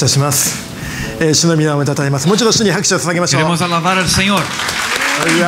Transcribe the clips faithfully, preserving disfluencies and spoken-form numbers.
謝します。えー、主の皆をたたえます。もう一度主に拍手を捧げましょう。 Queremos alabar al Señor. ハレルヤ。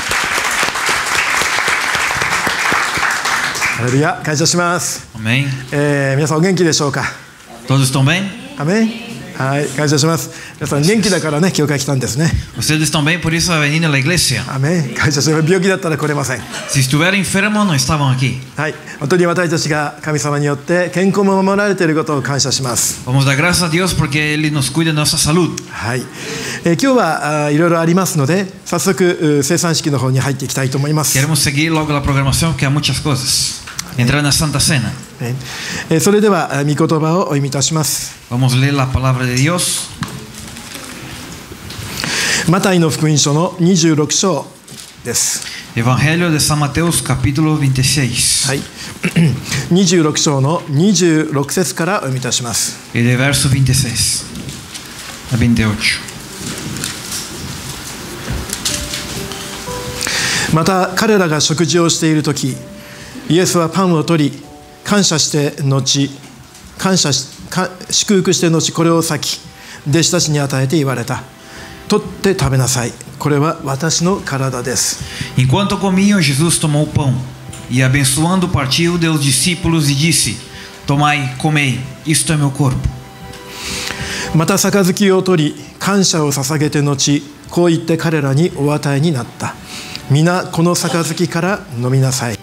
ハレルヤ。感謝します。 Amén. えー、皆さんお元気でしょうか。 ¿Todos están bien? アメン。はい、感謝します。皆さん元気だからね、教会来たんですね。 Ustedes están bien, por eso han venido a la iglesia. アメン。感謝します。病気だったら来れません。 Si estuviera enfermo, no estaban aquí. はい、本当に私たちが神様によって健康も守られていることを感謝します。 Vamos a dar gracias a Dios porque Él nos cuida de nuestra salud. はい、えー、今日はあいろいろありますので、早速生産式の方に入っていきたいと思います。 Queremos seguir luego la programación, que hay muchas cosas. Entrar en la Santa Cena. えー、それでは御言葉をお読みいたします。 Vamos a leer la palabra de Dios. マタイの福音書のにじゅうろく章です。 Evangelio de San Mateo, capítulo veintiséis. はい、にじゅうろく章のにじゅうろく節からお読みいたします。 Y de verso veintiséis a veintiocho. また彼らが食事をしているとき、イエスはパンを取り、感謝して後、感謝しか祝福して後、これを裂き、弟子たちに与えて言われた。取って食べなさい。これは私の体です。 Enquanto comiam, Jesus tomou o pão e, abençoando, partiu, deu aos discípulos e disse: Tomai, comei, isto é meu corpo. また杯を取り、感謝を捧げて後、こう言って彼らにお与えになった。皆この杯から飲みなさい。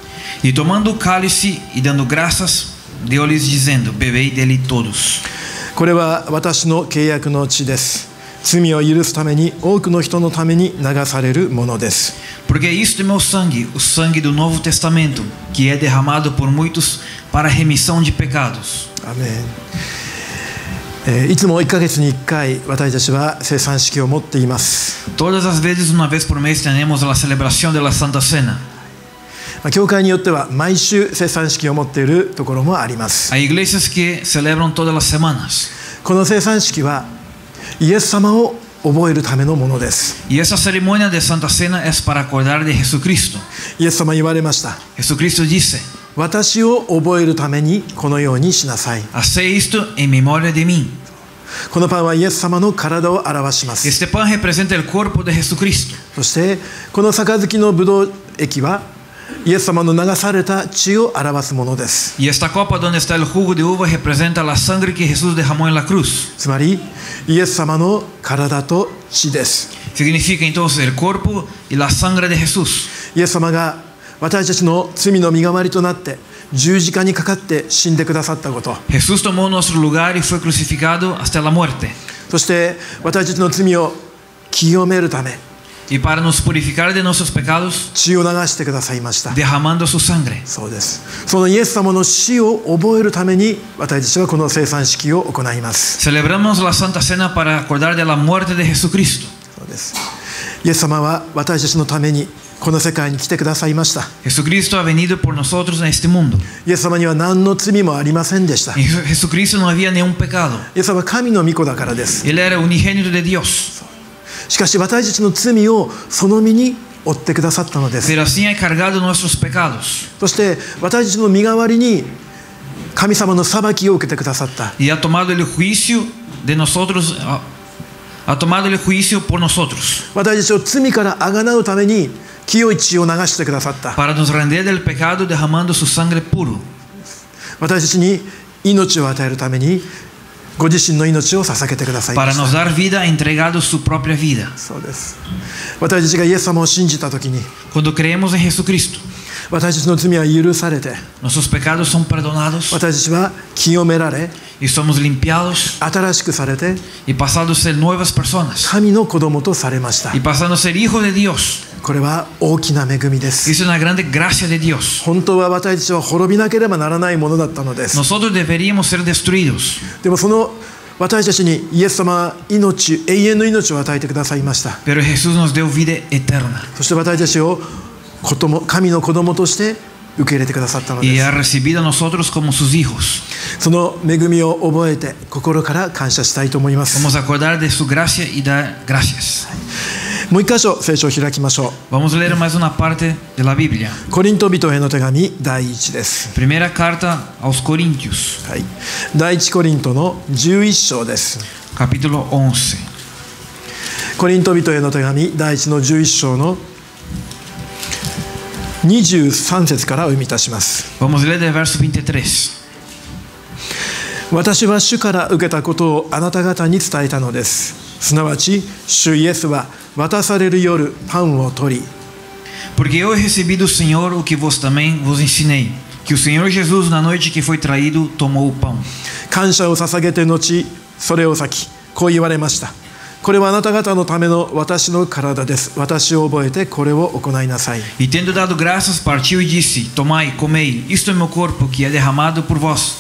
E tomando o cálice e dando graças, deu-lhes dizendo: Bebei dele todos. これは私の契約の血です。罪を許すために多くの人のために流されるものです。 Porque isto é meu sangue, o sangue do Novo Testamento, que é derramado por muitos para a remissão de pecados. アメン。えー、いつもいっかげつにいっかい私たちは生産式を持っています。 Todas as vezes, uma vez por mês, tenemos a celebração da Santa Cena. 教会によっては毎週生産式を持っているところもあります。 Há iglesias que celebram todas as semanas. この生産式はイエス様を覚えるためのものです。 E essa cerimônia de Santa Cena é para acordar de Jesucristo. イエス様言われました。 Jesucristo disse: 私を覚えるためにこのようにしなさい。 Hacei isto em memória de mim. このパンはイエス様の体を表します。 Este pão representa o corpo de Jesucristo. そしてこの杯のブドウ液はイエス様の流された血を表すものです。 E esta copa donde está el jugo de uva representa la sangre que Jesús derramó en la cruz. つまりイエス様の体と血です。 Significa entonces el cuerpo y la sangre de Jesús. イエス様が私たちの罪の身代わりとなって十字架にかかって死んでくださったこと、 Jesús tomó nuestro lugar y fue crucificado hasta la muerte. そして私たちの罪を清めるため Y para nos purificar de nuestros pecados, 血を流してくださいました。 derramando su sangre. そうです。そのイエス様の死を覚えるために私たちはこの生産式を行います。 Celebramos la Santa Cena para acordar de la muerte de Jesucristo. そうです。イエス様は私たちのためにこの世界に来てくださいました。 Jesucristo ha venido por nosotros en este mundo. イエス様には何の罪もありませんでした。 En Jesucristo no había ningún pecado. イエス様は神の御子だからです。 Él era unigénito de Dios. しかし私たちの罪をその身に負ってくださったのです。 Pero así ha cargado nuestros pecados. そして私たちの身代わりに神様の裁きを受けてくださった。 Y ha tomado el juicio de nosotros. Ha tomado el juicio por nosotros. 私たちを罪からあがなうために清い血を流してくださった。 Para nos render del pecado derramando su sangre puro. 私たちに命を与えるためにご自身の命を捧げてくださいま Para した。 nos dar vida, ha entregado su propia vida. そうです。私たちがイエス様を信じたときに Cuando creemos en Jesucristo, 私たちの罪は許されて nuestros pecados son perdonados 私たちは清められ y somos limpiados 新しくされて y pasando a ser nuevas personas 神の子供とされました。 y pasando a ser hijos de Dios. これは大きな恵みです。 Es una grande gracia de Dios. 本当は私たちは滅びなければならないものだったのです。 Nosotros deberíamos ser destruidos. でもその私たちにイエス様は命、永遠の命を与えてくださいました。 Pero Jesús nos dio vida eterna そして私たちを子供神の子供として受け入れてくださったの y です。 ha recibido a nosotros como sus hijos. その恵みを覚えて心から感謝したいと思います。 Vamos a acordar de su gracia y dar gracias. もう一箇所聖書を開きましょう。 Vamos a leer más una parte de la Biblia. コリント人への手紙第一です。 Primera carta aos Coríntios, はい、第一コリントのじゅういっ章です。 capítulo once. コリント人への手紙第一のじゅういっ章のにじゅうさん節からお読みいたします。 Vamos a leer del verso veintitrés. 私は主から受けたことをあなた方に伝えたのです。すなわち主イエスは渡される夜パンを取り、 Porque eu recebi do Senhor o que vos também vos ensinei, que o Senhor Jesus, na noite que foi traído, tomou o pão. 感謝を捧げて後それを裂き、こう言われました。これはあなた方のための私の体です。私を覚えてこれを行いなさい。 E tendo dado graças, partiu e disse: Tomai, comei, isto é meu corpo que é derramado por vós.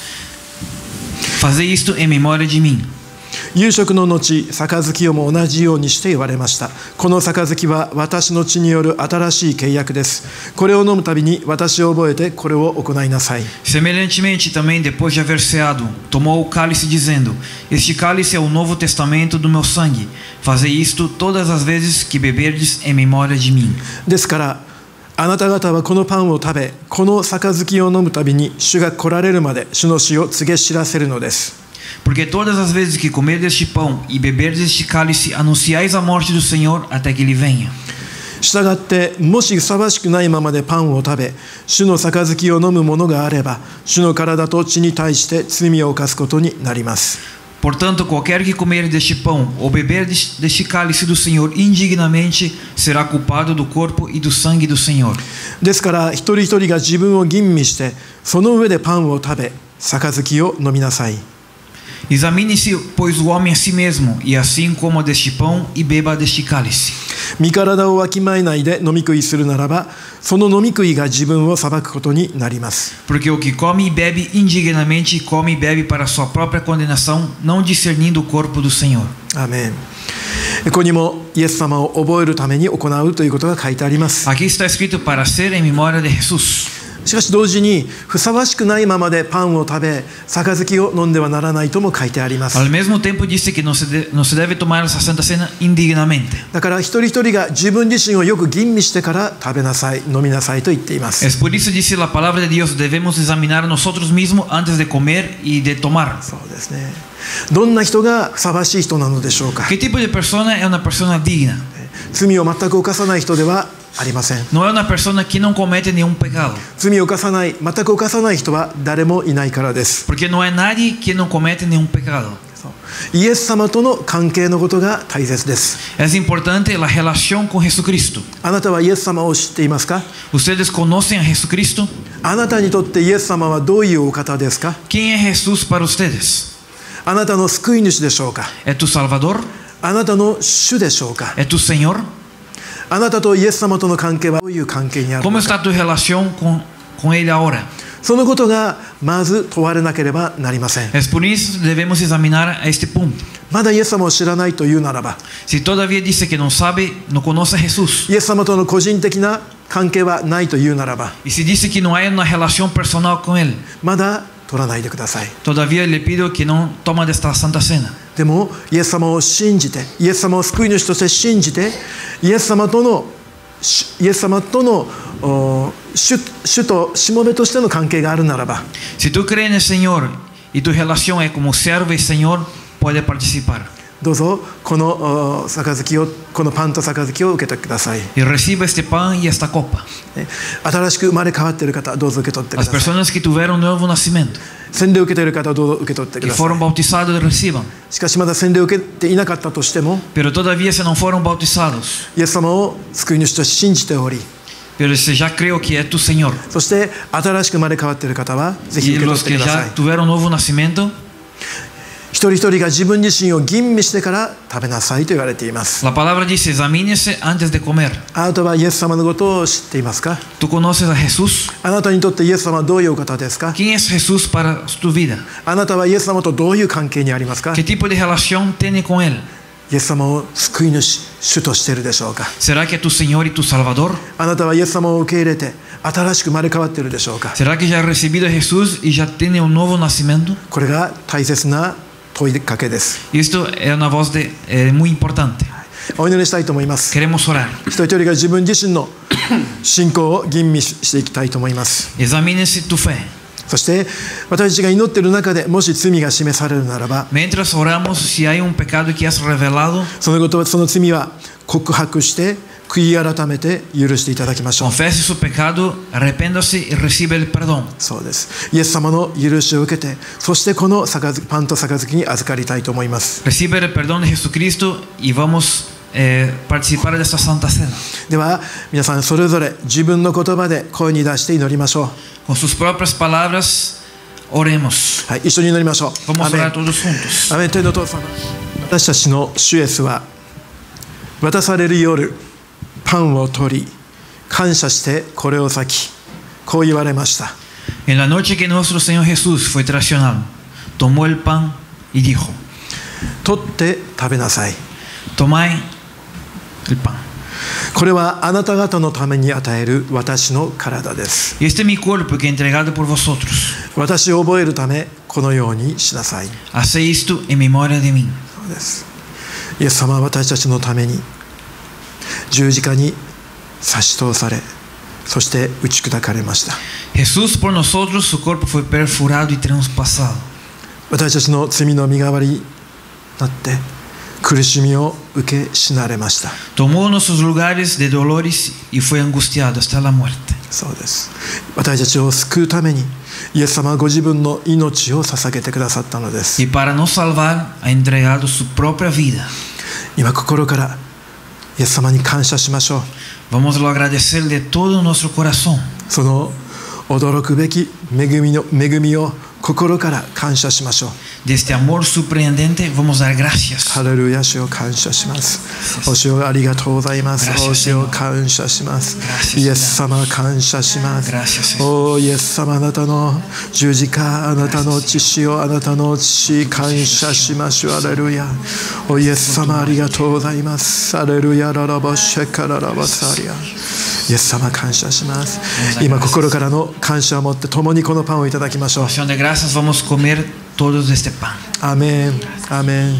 Fazei isto em memória de mim. 夕食の後、杯をも同じようにして言われました。この杯は私の血による新しい契約です。これを飲むたびに私を覚えてこれを行いなさい。 Semelhantemente também, depois de haver ceado, tomou o cálice dizendo: Este cálice é o novo testamento do meu sangue. Fazei isto todas as vezes que beberdes em memória de mim. ですからあなた方はこのパンを食べ、この杯を飲むたびに主が来られるまで主の死を告げ知らせるのです。 Porque todas as vezes que comerdes este pão e beberdes este cálice, anunciais a morte do Senhor até que ele venha. したがってもしふさわしくないままでパンを食べ、主の杯を飲むものがあれば、主の体と血に対して罪を犯すことになります。 Portanto, qualquer que comer deste pão ou beber deste cálice do Senhor indignamente será culpado do corpo e do sangue do Senhor. ですから一人一人が自分を吟味して、その上でパンを食べ、杯を飲みなさい。 Examine-se, pois, o homem a si mesmo, e assim coma deste pão e beba deste cálice. 身体をわきまえないで飲み食いするならば、その飲み食いが自分を裁くことになります。 Porque o que come e bebe indignamente, come e bebe para sua própria condenação, não discernindo o corpo do Senhor. アーメン。ここにもイエス様を覚えるために行うということが書いてあります。 Aqui está escrito para ser em memória de Jesus. しかし同時にふさわしくないままでパンを食べ、杯を飲んではならないとも書いてあります。 Al mesmo tempo disse que não se, de, não se deve tomar essa Santa Cena indignamente. だから一人一人が自分自身をよく吟味してから食べなさい、飲みなさいと言っています。 Es por isso dice la palabra de Dios, debemos examinar a nosotros mismos antes de comer y de tomar. そうですね。どんな人がふさわしい人なのでしょうか。 ¿Qué tipo de persona es una persona digna? 罪を全く犯さない人ではありません。 No es una persona que no comete ningún pecado. 罪を犯さない、全く犯さない人は誰もいないからです。 Porque no hay nadie que no comete ningún pecado. イエス様との関係のことが大切です。 Es importante la relación con Jesucristo. あなたはイエス様を知っていますか？ ¿Ustedes conocen a Jesucristo? あなたにとってイエス様はどういうお方ですか？ ¿Quién es Jesús para ustedes? あなたの救い主でしょうか？ ¿Es tu Salvador? あなたの主でしょうか？ ¿Es tu Señor? あなたとイエス様との関係はどういう関係にあるの ¿Cómo か？ está tu relación con, con Él ahora? そのことがまず問われなければなりません。 Es por eso que debemos examinar a este punto. まだイエス様を知らないというならば、 Si todavía dice que no sabe, no conoce a Jesús. イエス様との個人的な関係はないというならば、 Y si dice que no hay una relación personal con Él, まだ取らないでください。 todavía le pido que no tome de esta Santa Cena. でもイエス様を信じて、イエス様を救い主として信じて、イエス様とのイエス様との主, 主としもべとしての関係があるならば、 Si tú crees en el Señor y tu relación es como siervo y Señor, puedes participar. どうぞこの杯を、このパンと杯を受けてください。 Y reciba este pan y esta copa. 新しく生まれ変わっている方、どうぞ受け取ってくだ Las さい。 personas que tuvieron un nuevo nacimiento, 洗礼を受けている方、どうぞ受け取ってく que ださい。 fueron bautizados, reciban. しかしまだ洗礼を受けていなかったとしても、 Pero todavía si no fueron bautizados, イエス様を救い主として信じており、 pero si ya creo que es tu Señor, そして新しく生まれ変わっている方はぜひ y 受け取 los って que ください。 ya tuvieron un nuevo nacimiento, 一人一人が自分自身を吟味してから食べなさいと言われています。 la palabra dice, examínese antes de comer. あなたはイエス様のことを知っていますか？ ¿Tú conoces a Jesús? あなたにとってイエス様はどういうお方ですか？ ¿Quién es Jesús para tu vida? あなたはイエス様とどういう関係にありますか？ ¿Qué tipo de relación tiene con Él? イエス様を救い主、主としているでしょうか？ ¿Será que es tu Señor y tu Salvador? あなたはイエス様を受け入れて新しく生まれ変わっているでしょうか？ ¿Será que ya ha recibido a Jesús y ya tiene un nuevo nacimiento? これが大切な問いかけです。 Y esto es una voz de, eh, muy importante. お祈りしたいと思います。 Queremos orar. 一人一人が自分自身の信仰を吟味していきたいと思います。 Examínese tu fe. そして私たちが祈っている中でもし罪が示されるならば、 Mientras oramos, si hay un pecado que has revelado, そのことはその罪は告白して悔い改めて許していただきましょう。 confese su pecado, arrepéndase y recibe el perdón. そうです。イエス様の許しを受けて、そしてこの杯パンと杯に預かりたいと思います。 Recibe el perdón de Jesucristo y vamos a eh, participar de esta Santa Cena. では皆さんそれぞれ自分の言葉で声に出して祈りましょう。 Con sus propias palabras, oremos. はい、一緒に祈りましょう。 Vamos ア a メ orar ン。 todos juntos. アメン。天のお父様、私たちの主イエスは渡される夜パンを取り感謝してこれを裂き、こう言われました。 En la noche que nuestro Señor Jesús fue traicionado, tomó el pan y dijo: 取って食べなさい。 Tomad el pan. これはあなた方のために与える私の体です。 Y este es mi cuerpo que he entregado por vosotros. 私を覚えるためこのようにしなさい。 Haced esto en memoria de mí. そうです。イエス様は私たちのために十字架に差し通され、そして打ち砕かれました。 Jesús por nosotros, su cuerpo fue perforado y traspasado. 私たちの罪の身代わりになって苦しみを受け死なれました。 Tomó nuestros lugares de dolores y fue angustiado hasta la muerte. そうです。私たちを救うためにイエス様はご自分の命を捧げてくださったのです。 Y para nos salvar ha entregado su propia vida. 今心からイエス様に感謝しましょう。 Vamos a agradecer de todo nuestro corazón. その驚くべき恵みの恵みを心から感謝しましょう。 De este amor sorprendente vamos a dar gracias. ハレルヤ、主を感謝します。お主をありがとうございます。お主を感謝します。イエス様感謝します。おイエス様、あなたの十字架、あなたの血を、あなたの血感謝しましょう。ハレルヤ。おイエス様ありがとうございます。ハレルヤララバシェカララバサリア。イエス様感謝します。今心からの感謝を持って共にこのパンをいただきましょう。 Acción de gracias, vamos a comer todos de este pan. アメン、アメン。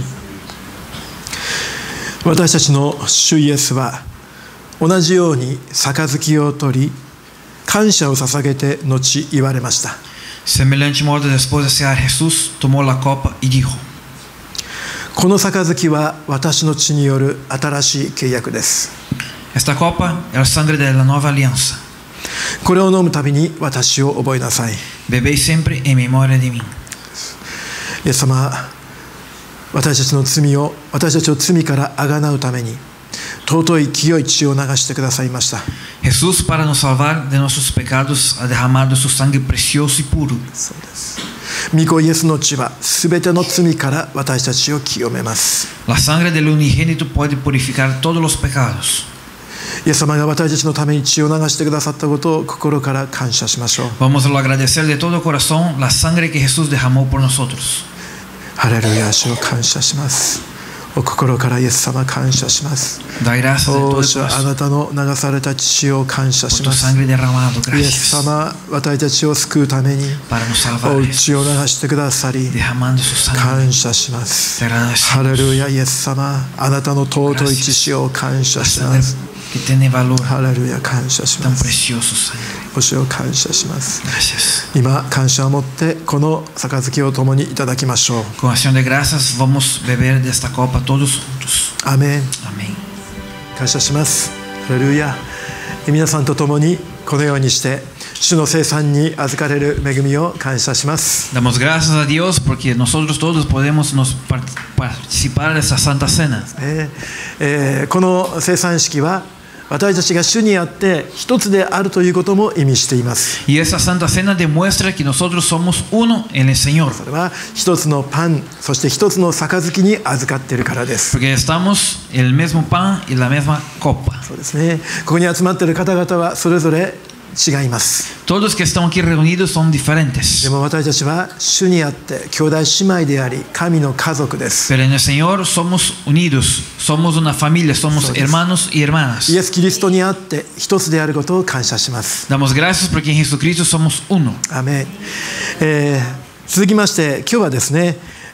私たちの主イエスは同じように杯を取り感謝を捧げて後言われました。 Semelhante modo, después de cear, Jesús tomó la copa y dijo: この杯は私の血による新しい契約です。 Esta copa es la sangre de la nueva alianza. これを飲むたびに私を覚えなさい。 Bebéis siempre en memoria de mí. イエス様、私たちの罪を私たちを罪からあがなうために尊い清い血を流してくださいました。 Jesús, para nos salvar de nuestros pecados, ha derramado su sangre precioso y puro. そうです。御子イエスの血はすべての罪から私たちを清めます。 La sangre del unigénito puede purificar todos los pecados. イエス様が私たちのために血を流してくださったことを心から感謝しましょう。 Vamos a agradecer de todo corazón la sangre que Jesús derramó por nosotros. ハレルヤ、主を感謝します。お心からイエス様感謝します。 Da gracias de お todo 主はあ corazón なたの流された血を感謝 por し tu ます。 sangre derramado. イエス Gracias 様、私たちを救うために para nos お salvar. 血を流してくださり Derramando su sangre. 感謝します。 Te ハレ agradecemos. ルヤ、イエス様、あなたの尊い血を感謝します。 Que tiene valor ハレルヤ、感謝し tan ます。 precioso sangre. お主を感謝します。 Gracias. 今感謝を持ってこの杯を共にいただきましょう。 Con acción de gracias vamos a beber de esta copa todos juntos. アメン。 Amén. 感謝します。ハレルヤ。皆さんと共にこのようにして主の聖餐に預かれる恵みを感謝します。 Damos gracias a Dios porque nosotros todos podemos nos part- participar de esta Santa Cena. えーえーこの聖餐式は私たちが主にあって一つであるということも意味しています。 Y esta Santa Cena demuestra que nosotros somos uno en el Señor. それは一つのパン、そして一つの杯に預かっているからです。 Porque estamos en el mismo pan y la misma copa. そうですね。ここに集まっている方々はそれぞれ違います。 Todos que están aquí reunidos son diferentes. でも私たちは主にあって兄弟姉妹であり神の家族です。 Pero en el Señor somos unidos, somos una familia, somos hermanos y hermanas. イエス・キリストにあって一つであることを感謝します。 Damos gracias porque en Jesucristo somos uno. アメン。えー続きまして今日はですね、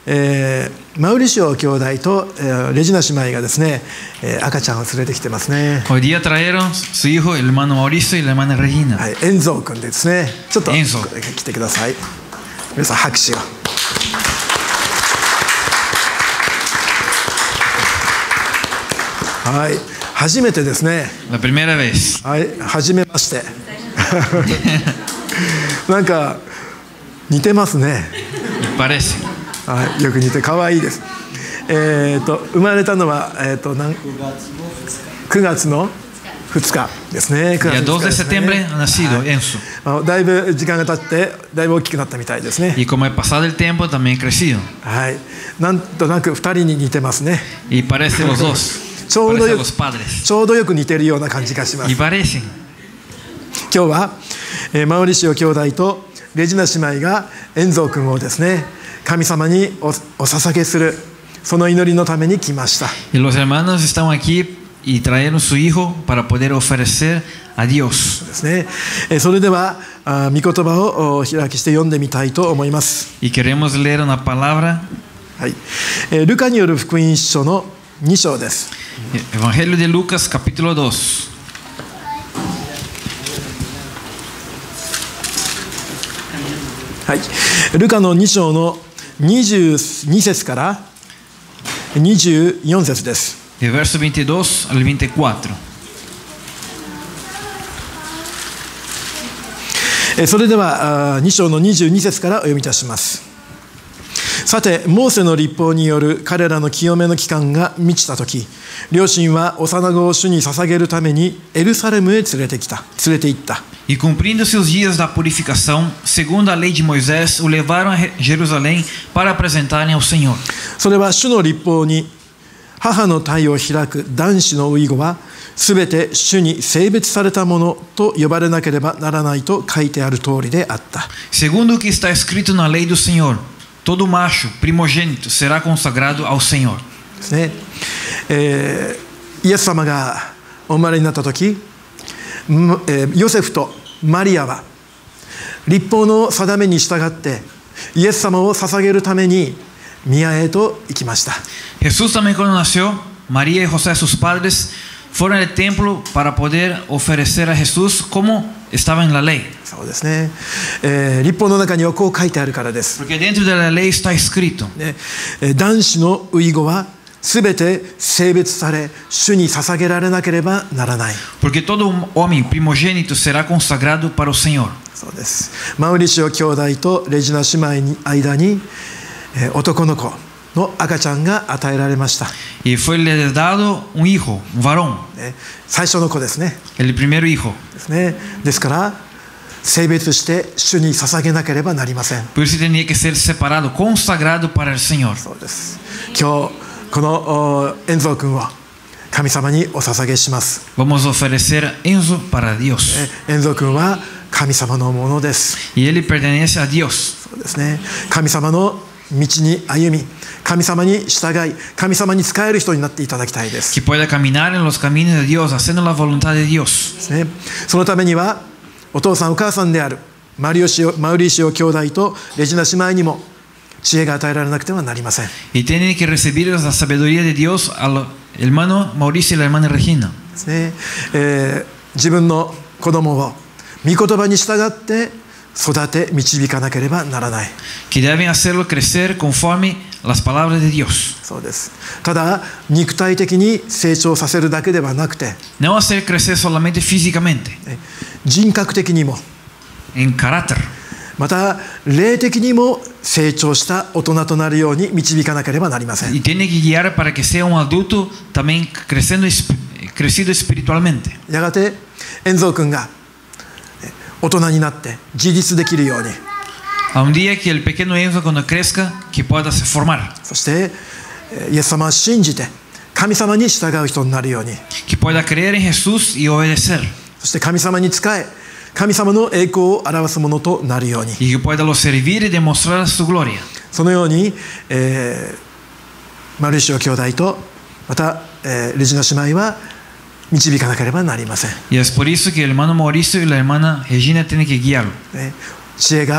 えー、マウリシオ兄弟と、えー、レジナ姉妹がですね、えー、赤ちゃんを連れてきてますね。 Hoy día trajeron su hijo, el hermano Mauricio y la hermana Regina. はい、エンゾー君ですね。ちょっとエンゾー来てください。皆さん拍手を。はい、初めてですね。 La primera vez. はい、初めまして。なんか似てますね。 Parece. はい、よく似て可愛いです。えっ、ー、と生まれたのはえっ、ー、となんくがつのふつかですね。 くがつのふつかですね。dos de septiembre ha nacido Enzo. はい、だいぶ時間が経ってだいぶ大きくなったみたいですね。 Y como ha pasado el tiempo también crecido. はい、なんとなくふたりに似てますね。 Y parece los dos. ちょうどよくちょうどよく似てるような感じがします。 Y parecen. 今日は、えー、マウリシオ兄弟とレジナ姉妹がエンゾー君をですね、神様に お, お捧げするその祈りのために来ました。 Y los hermanos están aquí y trajeron su hijo para poder ofrecer a Dios. ですね。えー、それではあ御言葉を開きして読んでみたいと思います。 Y queremos leer una palabra. はい。えー、ルカによる福音書のに章です。 Evangelio de Lucas capítulo dos. はい、ルカのに章のにじゅうに節からにじゅうよん節です。 De verso veintidós al veinticuatro. それではに章のにじゅうに節からお読みいたします。さて、モーセの律法による彼らの清めの期間が満ちたとき、両親は幼子を主に捧げるためにエルサレムへ連れてきた、連れて行った。 E cumprindo-se os dias da purificação, segundo a lei de Moisés, o levaram a Jerusalém para apresentarem ao Senhor. それは主の律法に、母の胎を開く男子の遺語は、すべて主に性別されたものと呼ばれなければならないと書いてある通りであった。 Segundo o que está escrito na lei do Senhor, todo macho primogênito será consagrado ao Senhor. ですね。えー、イエス様がお生まれになったとき、ヨセフとマリアは律法の定めに従ってイエス様を捧げるために宮へと行きました。 Jesús también cuando nació, María y José sus padres fueron al templo para poder ofrecer a Jesús como estaba en la ley. そうですね。えー、律法の中にはこう書いてあるからです。 Porque dentro de la ley está escrito. ね、男子の遺語はすべて性別され、主に捧げられなければならない。 Porque todo homem primogênito será consagrado para o Senhor. そうです。マウリシオ兄弟とレジナ姉妹の間に、えー、男の子の赤ちゃんが与えられました。 Y fue le dado un hijo, un varón. ね、最初の子ですね。 El primero hijo. ですね。ですから性別して主に捧げなければなりません。 Por isso tenía que ser separado, consagrado para el Señor. そうです。今日このエンゾー君を神様にお捧げします。 Vamos a ofrecer Enzo para Dios. エンゾー君は神様のものです。 Y él pertenece a Dios. そうですね。神様の道に歩み、神様に従い、神様に仕える人になっていただきたいです。 Que pueda caminar en los caminos de Dios, haciendo la voluntad de Dios. ですね。そのためにはお父さんお母さんであるマリオシオマウリシオ兄弟とレジナ姉妹にも知恵が与えられなくてはなりません。 Y tienen que recibir la sabiduría de Dios al hermano Mauricio y la hermana Regina. ですね。えー、自分の子供を御言葉に従って育て導かなければならない。 Que deben hacerlo crecer conforme las palabras de Dios. そうです。ただ肉体的に成長させるだけではなくて、 No hacer crecer solamente físicamente. 人格的にも、 en carácter. また霊的にも成長した大人となるように導かなければなりません。 Y tiene que guiar para que sea un adulto también creciendo, crecido espiritualmente. やがてエンゾー君が大人になって自立できるように。 A un día que el pequeño Enzo cuando crezca que pueda se formar. そしてイエス様を信じて神様に従う人になるように。 Que pueda creer en Jesús y obedecer. そして神様に仕え、神様の栄光を表すものとなるように。 Y que pueda lo servir y demostrar su gloria. そのように、えー、マルシオ兄弟とまた、えー、レジナ姉妹は導かなければなりません。 Y es por eso que el hermano Mauricio y la hermana Regina tienen que guiarlo. ね、知恵が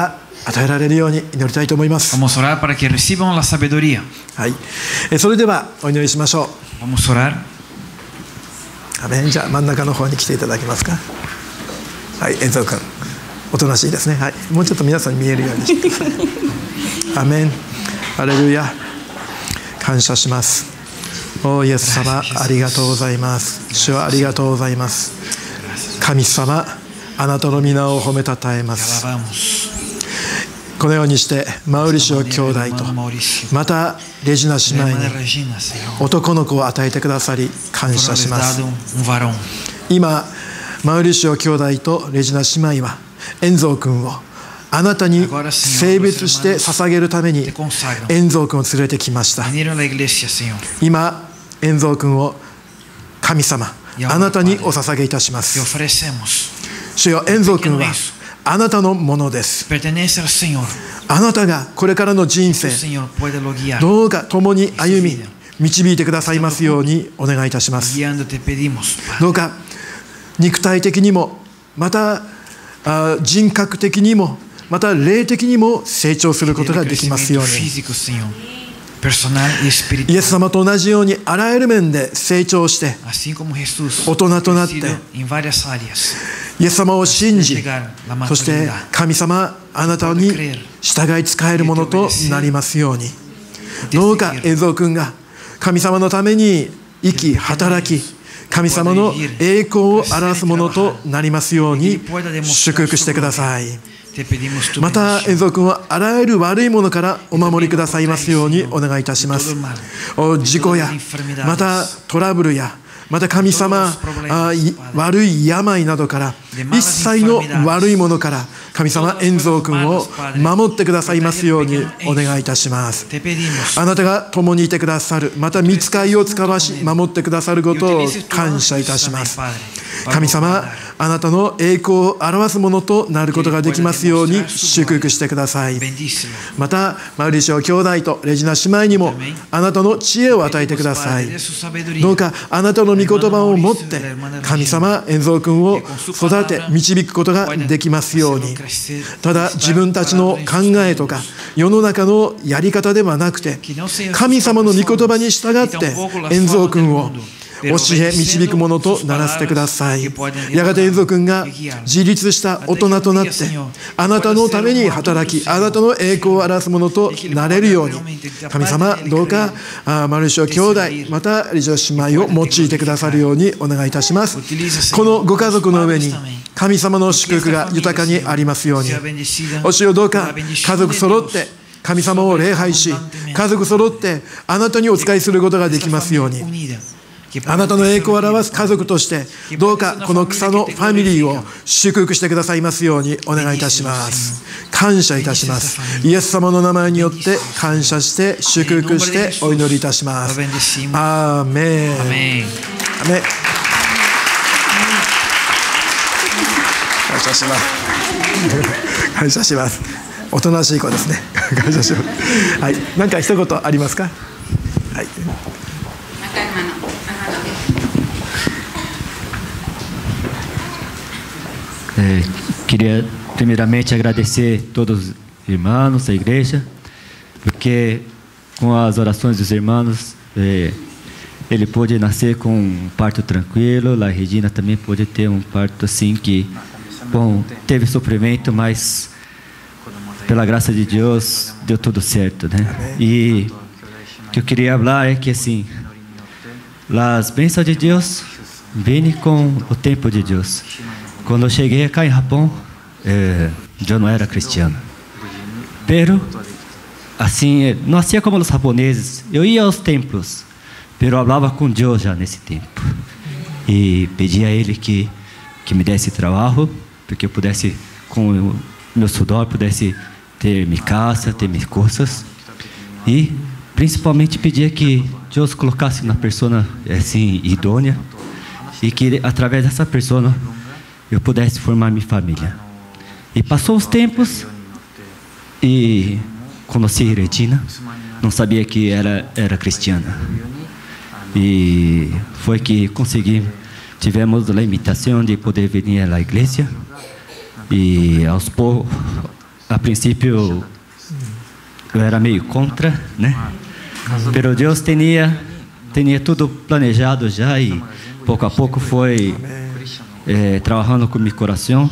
与えられるように祈りたいと思います。 Vamos a orar para que reciban la sabiduría. はい、えそれではお祈りしましょう。 Vamos a orar. アメン。じゃあ真ん中の方に来ていただけますか。はい、遠藤君、おとなしいですね。はい、もうちょっと皆さんに見えるようにしてください。アメン。ハレルヤ。感謝します。おイエス様、ありがとうございます。主はありがとうございます。神様、あなたの皆を褒めたたえます。このようにしてマウリシオ兄弟とまたレジナ姉妹に男の子を与えてくださり感謝します。今マウリシオ兄弟とレジナ姉妹は遠蔵君をあなたに性別して捧げるために遠蔵君を連れてきました。今遠蔵君を神様あなたにお捧げいたします。主よ、遠蔵君はあなたのものです。あなたがこれからの人生どうか共に歩み導いてくださいますようにお願いいたします。どうか肉体的にもまた人格的にもまた霊的にも成長することができますように。イエス様と同じようにあらゆる面で成長して大人となってイエス様を信じ、そして神様あなたに従い仕えるものとなりますように。どうか遠蔵君が神様のために生き働き神様の栄光を表すものとなりますように祝福してください。また遠蔵君はあらゆる悪いものからお守りくださいますようにお願いいたします。事故やまたトラブルやまた神様悪い病などから一切の悪いものから神様遠蔵君を守ってくださいますようにお願いいたします。あなたが共にいてくださるまた御使いを使わし守ってくださることを感謝いたします。神様あなたの栄光を表すものとなることができますように祝福してください。またマウリシオ兄弟とレジナ姉妹にもあなたの知恵を与えてください。どうかあなたの御言葉を持って神様遠蔵君を育て導くことができますように。ただ自分たちの考えとか世の中のやり方ではなくて神様の御言葉に従って遠蔵君を教え導くものとならせてください。やがて遠蔵君が自立した大人となってあなたのために働きあなたの栄光を表すものとなれるように神様どうかマルシオ兄弟またリジョ姉妹を用いてくださるようにお願いいたします。このご家族の上に神様の祝福が豊かにありますように。お主よどうか家族揃って神様を礼拝し家族揃ってあなたにお仕えすることができますように。あなたの栄光を表す家族としてどうかこの草のファミリーを祝福してくださいますようにお願いいたします。感謝いたします。イエス様の名前によって感謝して祝福してお祈りいたします。アーメン。アーメン。感謝します。感謝します。おとなしい子ですね。感謝します。はい、何か一言ありますか。はい。 É, queria primeiramente agradecer a todos os irmãos da igreja, porque com as orações dos irmãos é, ele pôde nascer com um parto tranquilo. A Regina também pôde ter um parto assim que, bom, teve sofrimento, mas pela graça de Deus deu tudo certo, né? E o que eu queria falar é que assim, as bênçãos de Deus vêm com o tempo de Deus. Quando eu cheguei aqui em Japão, eh, eu não era cristiano. Pero, assim, não hacía como os japoneses. Eu ia aos templos, pero falava com Deus já nesse tempo. E pedia a Ele que, que me desse trabalho, porque eu pudesse, com o meu sudor, pudesse ter minha casa, ter minhas coisas. E, principalmente, pedia que Deus colocasse na pessoa, assim, idônea, e que, através dessa pessoa, eu pudesse formar minha família. E passou os tempos e conheci Regina, não sabia que era era cristiana. E foi que consegui, tivemos a limitação de poder vir à igreja. E aos poucos, a princípio eu era meio contra, né? Pero Deus tinha tinha tudo planejado já e pouco a pouco foi eh, trabalhando com meu coração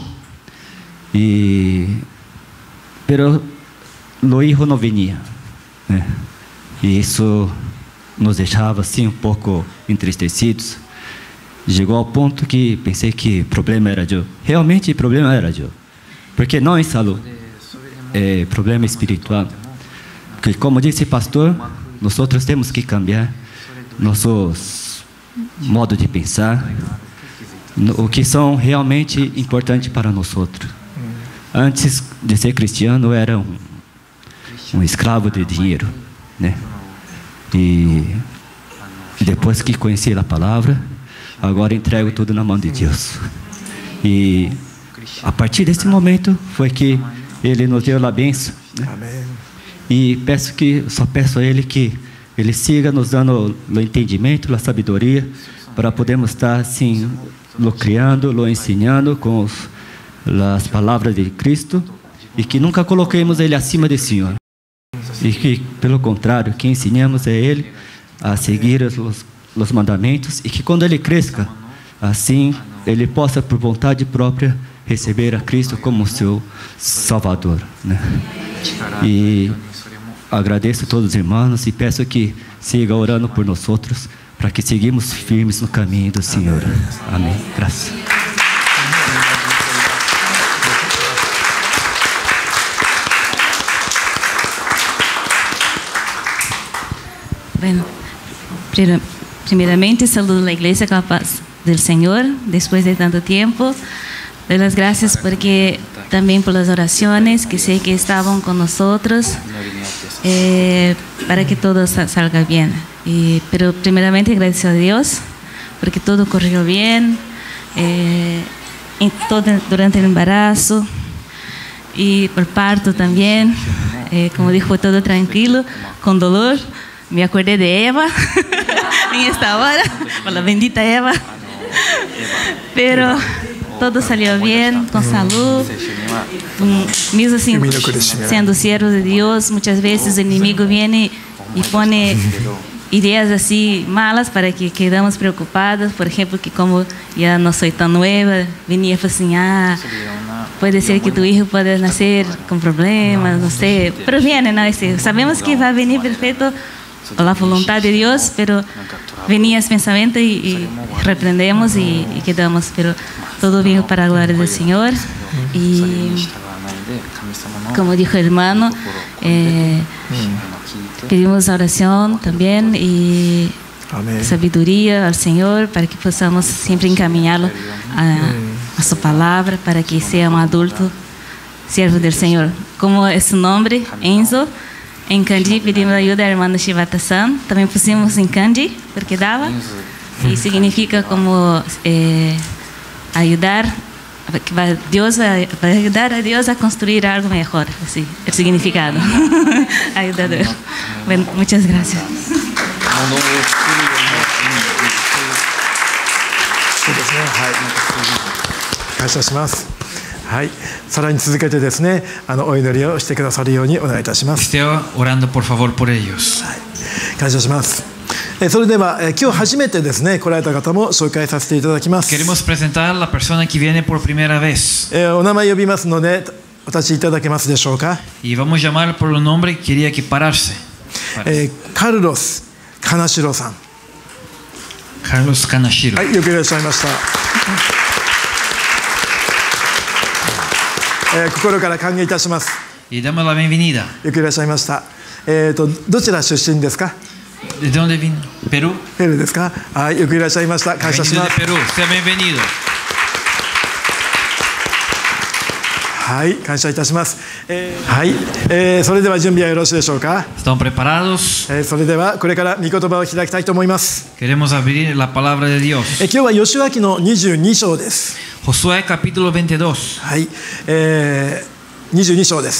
e pero o hijo não vinha, né? E isso nos deixava assim um pouco entristecidos. Chegou ao ponto que pensei que o problema era eu. Realmente o problema era eu, porque não em saúde, é problema espiritual. Porque como disse o pastor, nós outros temos que cambiar nossos modo de pensar, o que são realmente importantes para nós outros. Antes de ser cristiano, eu era um, um escravo de dinheiro, né? E depois que conheci a palavra, agora entrego tudo na mão de Deus. E a partir desse momento foi que Ele nos deu a bênção, né? E peço que, só peço a Ele que Ele siga nos dando o entendimento, a sabedoria, para podermos estar assim, lo criando, lo ensinando com os, as palavras de Cristo, e que nunca coloquemos Ele acima do Senhor. E que, pelo contrário, que ensinemos a Ele a seguir os, os mandamentos, e que quando Ele cresça, assim, Ele possa, por vontade própria, receber a Cristo como seu Salvador, né? E agradeço a todos os irmãos e peço que siga orando por nós outros, para que seguimos firmes no caminho do Senhor. Amém. Graças. Bueno, primeramente saludo a iglesia con la paz del Señor después de tanto tiempo. Doy las gracias porque también por las oraciones que sé que estaban con nosotros eh, para que todo salga bien. Y, pero primeramente agradecer a Dios porque todo corrió bien eh, en todo, durante el embarazo y por parto también. Eh, como dijo, todo tranquilo, con dolor. Me acordé de Eva en esta hora, por la bendita Eva. Pero todo salió bien, con salud. Mismo assim, siendo siervo de Dios, muchas veces el enemigo viene y pone ideas así malas para que quedamos preocupados. Por ejemplo, que como ya no soy tan nueva, venía assim, ah, puede ser que tu hijo pueda nacer con problemas, no sé. Pero viene, ¿no? Sabemos que va a venir perfecto por la voluntad de Dios, pero venía ese pensamiento y, y reprendemos y, y quedamos, pero todo vino para la gloria del Señor. Y como dijo el hermano, eh, pedimos oración también y Amén. Sabiduría al Señor para que podamos siempre encaminarlo a, a su palabra, para que sea un adulto siervo del Señor. Como es su nombre, Enzo. Em kanji pedimos ajuda à irmã Shivata-san, também pusimos em kanji, porque dava, e significa como eh, ajudar, que vai, Deus vai, vai ajudar a Deus a construir algo melhor, assim, o significado. Ajudador. Bueno, muchas gracias. 感謝します。はい、さらに続けてですね、あのお祈りをしてくださるようにお願いいたします。 Esté orando por favor por ellos. はい、感謝します。えそれでは、え今日初めてですね来られた方も紹介させていただきます。 Queremos presentar a la persona que viene por primera vez. えお名前呼びますのでお立ちいただけますでしょうか。 Y vamos a llamar por el nombre. Quería que pararse. えカルロス金城さん。 Carlos Kanashiro. はい、よくいらっしゃいました。えー、心から歓迎いたします。 Y damos la bienvenida. よくいらっしゃいました。えっとどちら出身ですか。 ¿De dónde viene? Perú. ペルーですか。はい、よくいらっしゃいました。感謝します。 de Perú. Sea bienvenido. はい、感謝いたします。えー、はい、えー、それでは準備はよろしいでしょうか。 ¿Están preparados? えー、それではこれから御言葉を開きたいと思います。 Queremos abrir la palabra de Dios. えー、今日はヨシュア記のにじゅうに章です。 Josué capítulo veintidós. はい、えー、にじゅうに章です。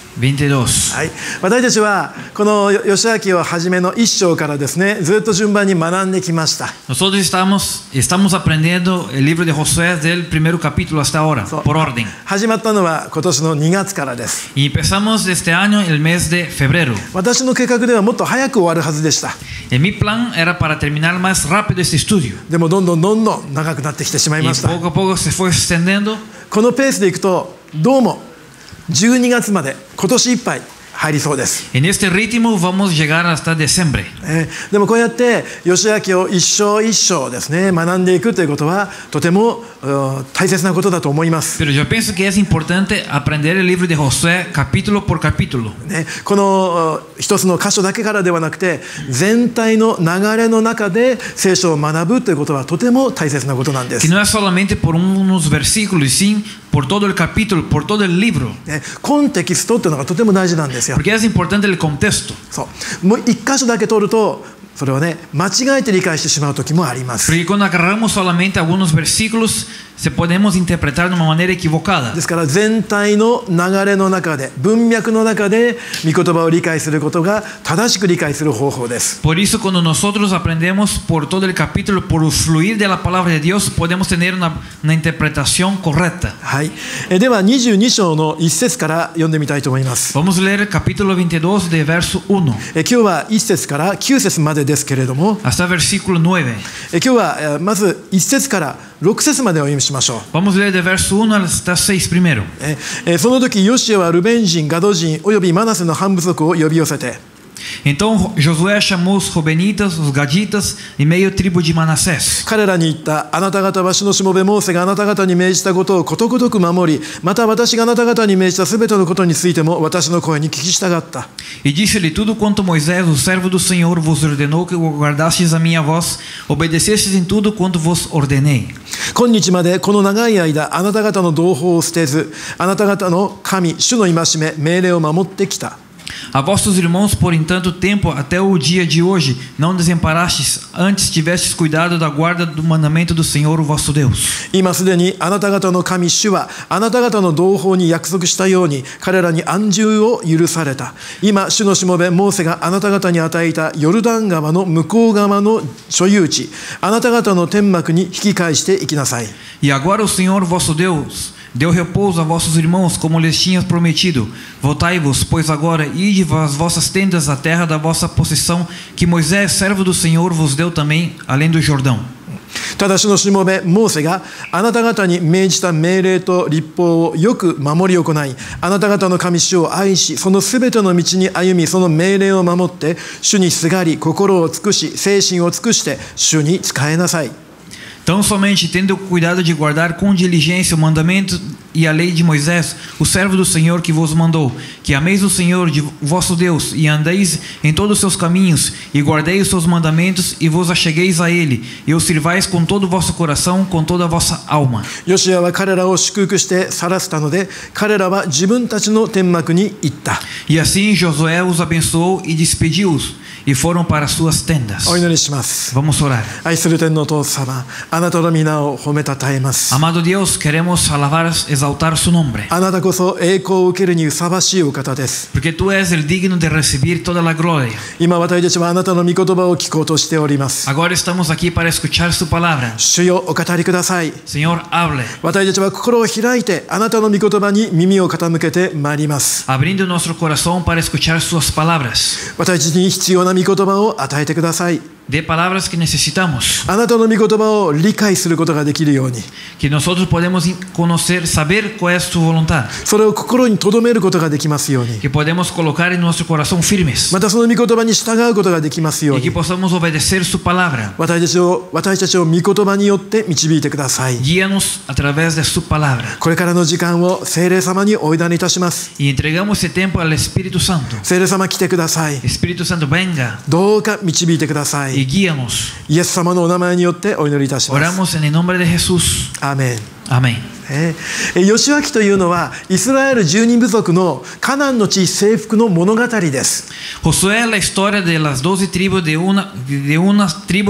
veintidós. はい、私たちはこの義明をはじめの一章からですね、ずっと順番に学んできました。 Nosotros estamos, estamos aprendiendo el libro de Josué del primer capítulo hasta ahora, por orden. 始まったのは今年のにがつからです。 Y empezamos este año el mes de febrero. 私の計画ではもっと早く終わるはずでした。 En mi plan era para terminar más rápido este estudio. でもどんどんどんどん長くなってきてしまい Y ました。 poco a poco se fue extendiendo. このペースでいくとどうもじゅうにがつまで今年いっぱい入りそうです。 En este ritmo vamos a llegar hasta diciembre. えー、でもこうやって義明を一章一章ですね学んでいくということはとても大切なことだと思います。 Pero yo pienso que es importante aprender el libro de Josué capítulo por capítulo. ね、この一つの箇所だけからではなくて全体の流れの中で聖書を学ぶということはとても大切なことなんです。 Que no es solamente por unos versículos, sino por todo el capítulo, por todo el libro. ね、コンテキストっていうのがとても大事なんですよ。 Porque es importante el contexto. そうもう一箇所だけ取るとそれをね間違えて理解してしまう時もあります。 Porque cuando agarramos solamente algunos versículos, se podemos interpretar de una manera equivocada. ですから全体の流れの中で文脈の中で御言葉を理解することが正しく理解する方法です。 Por eso cuando nosotros aprendemos por todo el capítulo, por el fluir de la palabra de Dios, podemos tener una, una interpretación correcta. はい、えではにじゅうに章の一節から読んでみたいと思います。 Vamos a leer el capítulo veintidós de verso uno え今日は一節から九節までですけれども、 hasta versículo nueve. え今日はえまず一節から六節までを読みしましょう。 Vamos a leer de verso uno hasta seis primero. ええその時ヨシアはルベン人、ガド人およびマナセの半部族を呼び寄せて、 Então Josué chamou os Rubenitas, os Gaditas e meio tribo de Manassés. 彼らに言った。あなた方は主のしもべモーセがあなた方に命じたことをことごとく守り、また私があなた方に命じたすべてのことについても私の声に聞き従った。 E disse-lhe tudo quanto Moisés, o servo do Senhor, vos ordenou que guardastes a minha voz, obedecestes em tudo quanto vos ordenei. 今日までこの長い間あなた方の同胞を捨てず、あなた方の神主の戒め命令を守ってきた。 A vossos irmãos, por entanto tempo, até o dia de hoje, não desamparastes, antes tivestes cuidado da guarda do mandamento do Senhor, o vosso Deus. 今すでにあなた方の神主はあなた方の同胞に約束したように彼らに安住を許された。今主のしもべモーセがあなた方に与えたヨルダン川の向こう側の所有地、あなた方の天幕に引き返していきなさい。 E agora o Senhor, vosso Deus, deu repouso a vossos irmãos, como lhes tinha prometido. Voltai-vos, pois agora, ide às vossas tendas, à terra da vossa possessão, que Moisés, servo do Senhor, vos deu também, além do Jordão. ただしのしもべモーセがあなた方に命じた命令と律法をよく守り行い、あなた方の神主を愛し、そのすべての道に歩み、その命令を守って主にすがり、心を尽くし、精神を尽くして主に仕えなさい。 Tão somente tendo cuidado de guardar com diligência o mandamento e a lei de Moisés, o servo do Senhor que vos mandou, que ameis o Senhor de vosso Deus e andeis em todos os seus caminhos e guardeis os seus mandamentos e vos achegueis a ele e o sirvais com todo o vosso coração, com toda a vossa alma. ヨシアは彼らを祝福して去らせたので、彼らは自分たちの天幕に行った。 E assim Josué os abençoou e despediu-os e foram para suas tendas. お祈りします。 Vamos orar. 愛する天のお父様、あなたの皆を褒めたたえます。 Amado Dios, queremos alabar, exaltar su nombre. あなたこそ栄光を受けるにふさわしいお方です。 Porque tú eres el digno de recibir toda la gloria. 今私たちはあなたの御言葉を聞こうとしております。 Agora estamos aquí para escuchar su palabra. 主よお語りください。 Señor, hable. 私たちは心を開いてあなたの御言葉に耳を傾けてまいります。 Abrindo nuestro corazón para escuchar sus palabras. 私たちに必要な御言葉を与えてください。 De palabras que necesitamos. あなたの御言葉を理解することができるように、 Que nosotros podemos conocer, saber cuál es tu voluntad. それを心に留めることができますように、 Que podemos colocar en nuestro corazón firmes. またその御言葉に従うことができますよう Y que に、 podamos obedecer su palabra. 私たちを私たちを御言葉によって導いてください。 Guíanos a través de su palabra. これからの時間を聖霊様にお委ねいたします。 Y entregamos ese tiempo al Espíritu Santo. 聖霊様来てください。 Espíritu Santo, venga どうか導いてくださ y い。 guíanos. イエス様のお名前によってお祈りいたします。 Oramos en el nombre de Jesús. アーメン。 Amén. えー、義明というのはイスラエル十二部族のカナンの地征服の物語です。 Josué es la historia de las doce tribus de una, de una tribu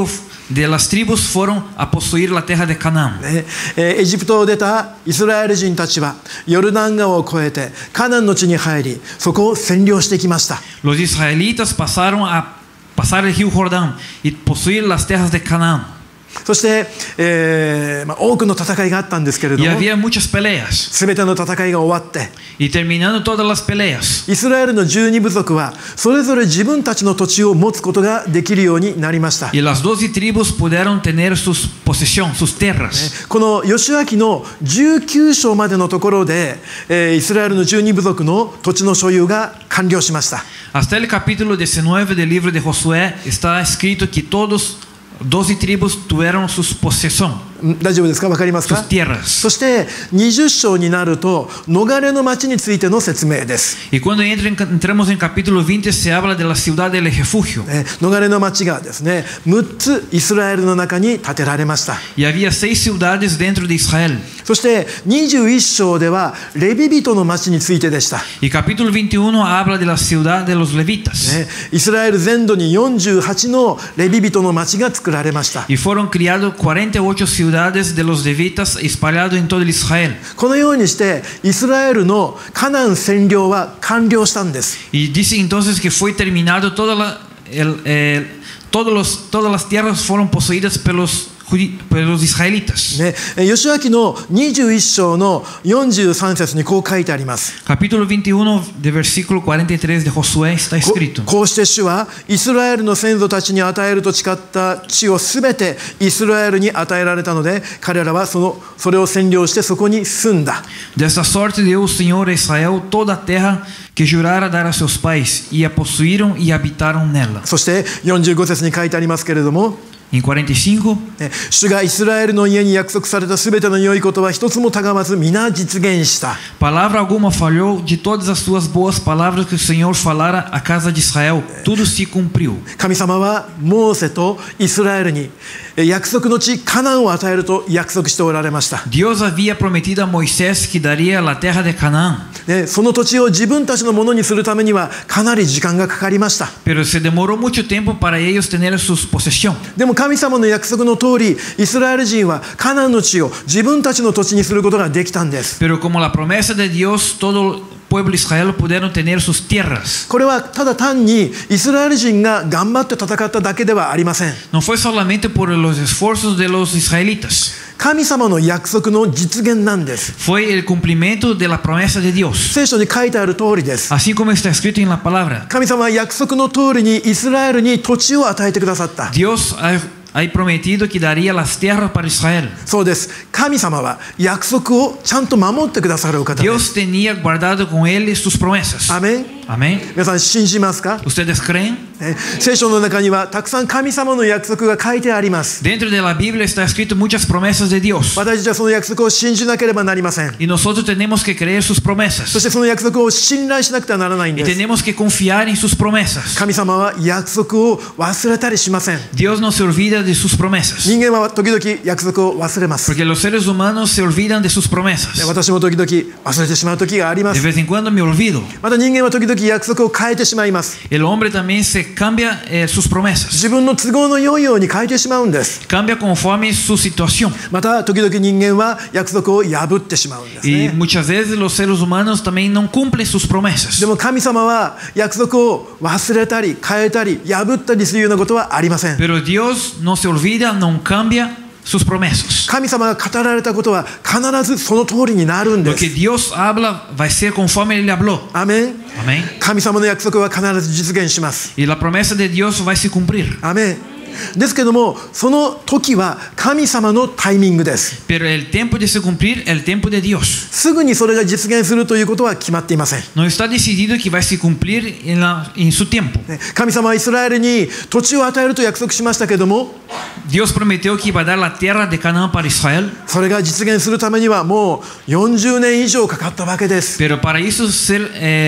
de las tribus fueron a poseer la tierra de Canaán. ねえーエジプトを出たイスラエル人たちはヨルダン川を越えてカナンの地に入り、そこを占領してきました。 Los israelitas pasaron a pasar el río Jordán y poseer las tierras de Canaán. そして、えーまあ、多くの戦いがあったんですけれど Y も、 había muchas peleas. すべての戦いが終わって、 Y terminando todas las peleas, イスラエルのじゅうに部族はそれぞれ自分たちの土地を持つことができるようになりました。 y las doce tribus pudieron tener su posesión, sus tierras. このヨシュア記のじゅうきゅう章までのところで、えーイスラエルのじゅうに部族の土地の所有が完了しました。 Hasta el capítulo diecinueve del libro de Josué está escrito que todos doce tribus tuvieron su posesión, 大丈夫ですか？わかりますか？ sus tierras. そしてにじゅう章になると逃れの町についての説明です。 Y cuando entra en- entramos en capítulo veinte se habla de la ciudad del refugio. えー逃れの町がですね、むっつイスラエルの中に建てられました。 Y había seis ciudades dentro de Israel. そしてにじゅういち章ではレビ人の町についてでした。 Y capítulo veintiuno habla de la ciudad de los levitas. ねイスラエル全土によんじゅうはちのレビ人の町が作られました。 Y fueron criados cuarenta y ocho ciudades de los levitas espalhados en todo el Israel. このようにしてイスラエルのカナン占領は完了したんです。 Y dice entonces que fue terminado toda la, el, el- todos los, todas las tierras fueron poseídas por los, judi- por los israelitas. ね、ヨシュア記のにじゅういち章のよんじゅうさん節にこう書いてあります。 Capítulo veintiuno de versículo cuarenta y tres de Josué está こ escrito. こうして主はイスラエルの先祖たちに与えると誓った地をすべてイスラエルに与えられたので、彼らはそのそれを占領してそこに住んだ。 De esta sorte dio el Señor a Israel toda a tierra que jurara dar a sus pais, y a poseyeron y habitaron nela. そしてよんじゅうご節に書いてありますけれども、 En cuarenta y cinco, ね主がイスラエルの家に約束されたすべての良いことは一つもたがわず皆実現した。 palavra alguma falhou de todas as suas boas palavras que o Senhor falara à casa de Israel. Tudo se cumpriu. 神様はモーセとイスラエルにえ約束の地カナンを与えると約束しておられました。 Deus havia prometido a Moisés que daria a terra de Canaã, ねその土地を自分たちのものにするためにはかなり時間がかかりました。 pero se demorou muito tempo para eles terem sua possessão. でも神様の約束の通りイスラエル人はカナンの地を自分たちの土地にすることができたんです。 Pero como la promesa de Dios, todo el pueblo de Israel pudieron tener sus tierras. これはただ単にイスラエル人が頑張って戦っただけではありません。 No fue solamente por los esfuerzos de los israelitas, 神様の約束の実現なんです。 fue el cumplimiento de la promesa de Dios. 聖書に書いてある通りです。 Así como está escrito en la palabra, 神様は約束の通りにイスラエルに土地を与えてくださった。 Dios ha, ha prometido que daría las tierras para Israel. そうです。神様は約束をちゃんと守ってくださるお方です。 Dios tenía guardado con él sus promesas. アメン。 Amén. 皆さん信じますか？ ¿Ustedes creen? ね聖書の中にはたくさん神様の約束が書いてあります。 Dentro de la Biblia está escrito muchas promesas de Dios. 私たちはその約束を信じなければなりません。 Y nosotros tenemos que creer sus そ promesas. してその約束を信頼しなくてはならないん Y です。 tenemos que confiar en sus promesas. 神様は約束を忘れたりしません。 Dios no se olvida de sus promesas. 人間は時々約束を忘れます。 Porque los seres humanos se olvidan de sus ね promesas. 私も時々忘れてしまう時がありま De す。 vez en cuando me olvido. また人間は時々約束を変えてしまいます。 El hombre también se cambia eh, sus promesas. 自分の都合の良いように変えてしまうんです。 Cambia conforme su situación. また時々人間は約束を破ってしまうんです Y ね。 muchas veces los seres humanos también no cumplen sus promesas. でも神様は約束を忘れたり変えたり破ったりするようなことはありません。 Pero Dios no se olvida, no cambia sus promesas. 神様が語られたことは必ずその通りになるんで Lo que す。 Dios habla va a ser conforme Él habló. アメン。 Amén. 神様の約束は必ず実現します。 Y la promesa de Dios va a se cumplir. アメン。ですけどもその時は神様のタイミングです。 Pero el tiempo de se cumplir, el tiempo de Dios. すぐにそれが実現するということは決まっていません。 No está decidido que va a se cumplir en, la, en su tiempo. ね神様はイスラエルに土地を与えると約束しましたけども、 Dios prometió que iba a dar la tierra de Canaán para Israel. それが実現するためにはもうよんじゅうねん以上かかったわけです。 Pero para eso ser, eh,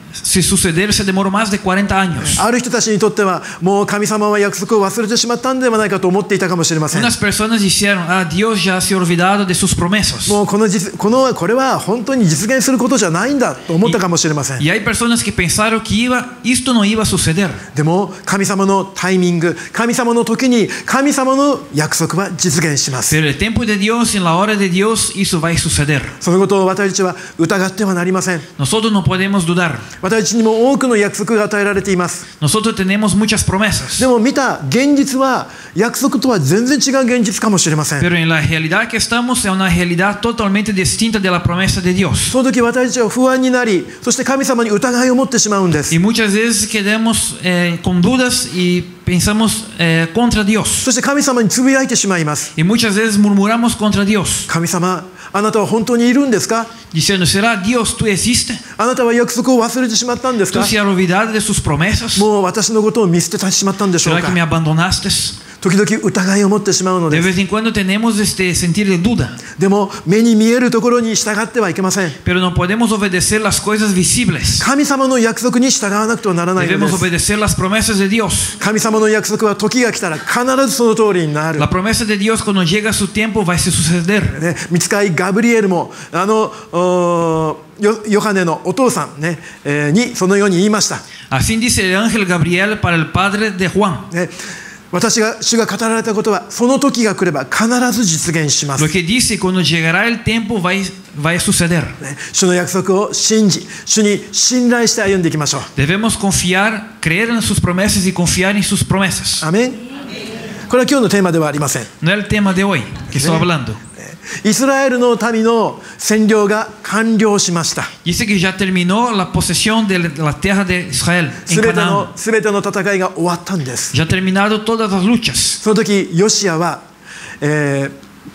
se suceder, se demoró más de cuarenta años. ある人たちにとってはもう神様は約束を忘れてしまったんではないかと思っていたかもしれません。 Unas personas dijeron, ah, Dios ya se ha olvidado de sus promesas. もうこの実このこれは本当に実現することじゃないんだと思ったかもしれません。 Y hay personas que pensaron que iba, esto no iba a suceder. でも神様のタイミング、神様の時に神様の約束は実現します。 Pero el tiempo de Dios, en la hora de Dios, eso va a suceder. そのことを私たちは疑ってはなりません。 Nosotros no podemos dudar. 私たちにも多くの約束が与えられています。 Nosotros tenemos muchas promesas. でも見た現実は約束とは全然違う現実かもしれません。 Pero en la realidad que estamos es una realidad totalmente distinta de la promesa de Dios. その時私たちは不安になり、そして神様に疑いを持ってしまうんです。 Y muchas veces quedamos eh, con dudas y pensamos eh, contra Dios. そして神様につぶやいてしまいます。 Y muchas veces murmuramos contra Dios. 神様、あなたは本当にいるんですか？ Diciendo, ¿será Dios tú existes? あなたは約束を忘れてしまったんですか？ ¿Tú se has olvidado de sus promesas? もう私のことを見捨ててしまったんでしょう ¿Será か？ que me abandonaste? 時々疑いを持ってしまうの De です。 vez en cuando tenemos este sentir de duda. でも目に見えるところに従ってはいけません。 Pero no podemos obedecer las cosas visibles. 神様の約束に従わなくてはならないの Debemos です。 obedecer las promesas de Dios. 神様の約束は時が来たら必ずその通りになる。 La promesa de Dios cuando llega su tiempo va a suceder. ね、御使いガブリエルもあのおヨヨハネのお父さん、ねえー、にそのように言いました。 Así dice el ángel Gabriel para el padre de Juan. ね、私が主が語られたことはその時が来れば必ず実現します。 Lo que dice cuando llegará el tiempo va a, va a suceder. ね、主の約束を信じ、主に信頼して歩んでいきましょう。 Debemos confiar, creer en sus promesas y confiar en sus promesas. アメン。これは今日のテーマではありません。 No es el tema de hoy que estoy hablando. イスラエルの民の占領が完了しました。 Dice que ya terminó la posesión de la tierra de Israel す en べて Canaán. のすべての戦いが終わったんです。 Ya terminado todas las luchas. その時ヨシアは、え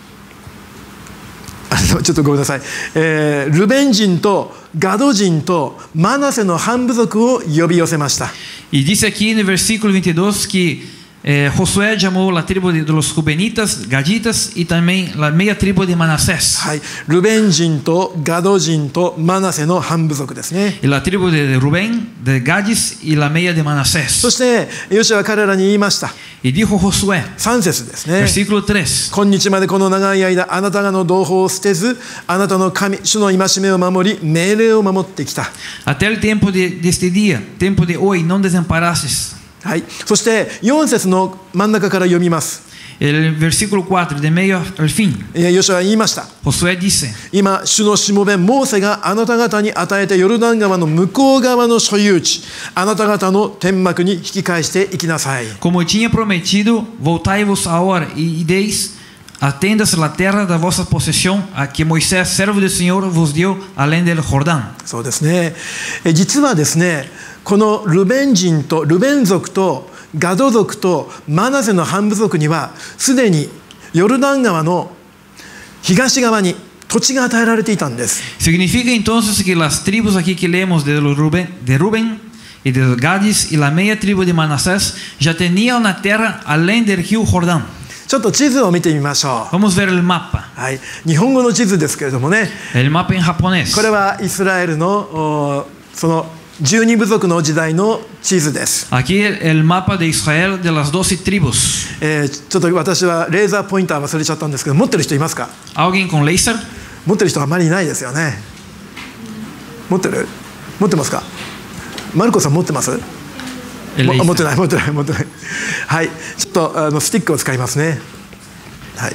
ー、あのちょっとごめんなさい、えー、ルベン人とガド人とマナセの半部族を呼び寄せました。 Y dice aquí en el versículo veintidós que Eh, Josué llamó la tribu de los Rubenitas, Gaditas y también la media tribu de Manasés. はい、ルベン人とガド人とマナセの半部族ですね。 Y la tribu de Rubén, de Gadis y la media de そ Manasés. してヨシアは彼らに言いました。 Y dijo Josué, さん節ですね。 versículo tres. 今日までこの長い間あなたがの同胞を捨てず、あなたの神主の戒めを守り命令を守ってきた。 Hasta el tiempo de, de este día, tiempo de hoy, no desamparaste. はい、そしてよん節の真ん中から読みます。 El versículo cuatro, de medio al fin. ヨシュアは言いました。 Josué dice, 今、主のしもべモーセがあなた方に与えてヨルダン川の向こう側の所有地、あなた方の天幕に引き返していきなさい。 como tinha prometido, voltai-vos ahora y deis a tendas la tierra de vuestra posesión, a que Moisés, servo del Señor, vos dio além del Jordán. そうですね。え実はですね、このルベン人とルベン族とガド族とマナセの半部族にはすでにヨルダン川の東側に土地が与えられていたんです。 Significa entonces que las tribus aquí que leemos de los Rubén, de Rubén y de los Gadis y la media tribu de Manasés ya tenían una tierra além del río Jordán. ちょっと地図を見てみましょう。 Vamos a ver el mapa. はい、日本語の地図ですけれどもね、 El mapa en japonés. これはイスラエルのおその十二部族の時代の地図です。 Aquí el mapa de Israel de las doce tribus. えー、ちょっと私はレーザーポインター忘れちゃったんですけど、持ってる人いますか？ ¿Alguien con láser? 持ってる人あまりいないですよね。持ってる？持ってますか？マルコさん持ってます？ El も láser. 持ってない持ってない持ってない。はい、ちょっとあのスティックを使いますね。はい。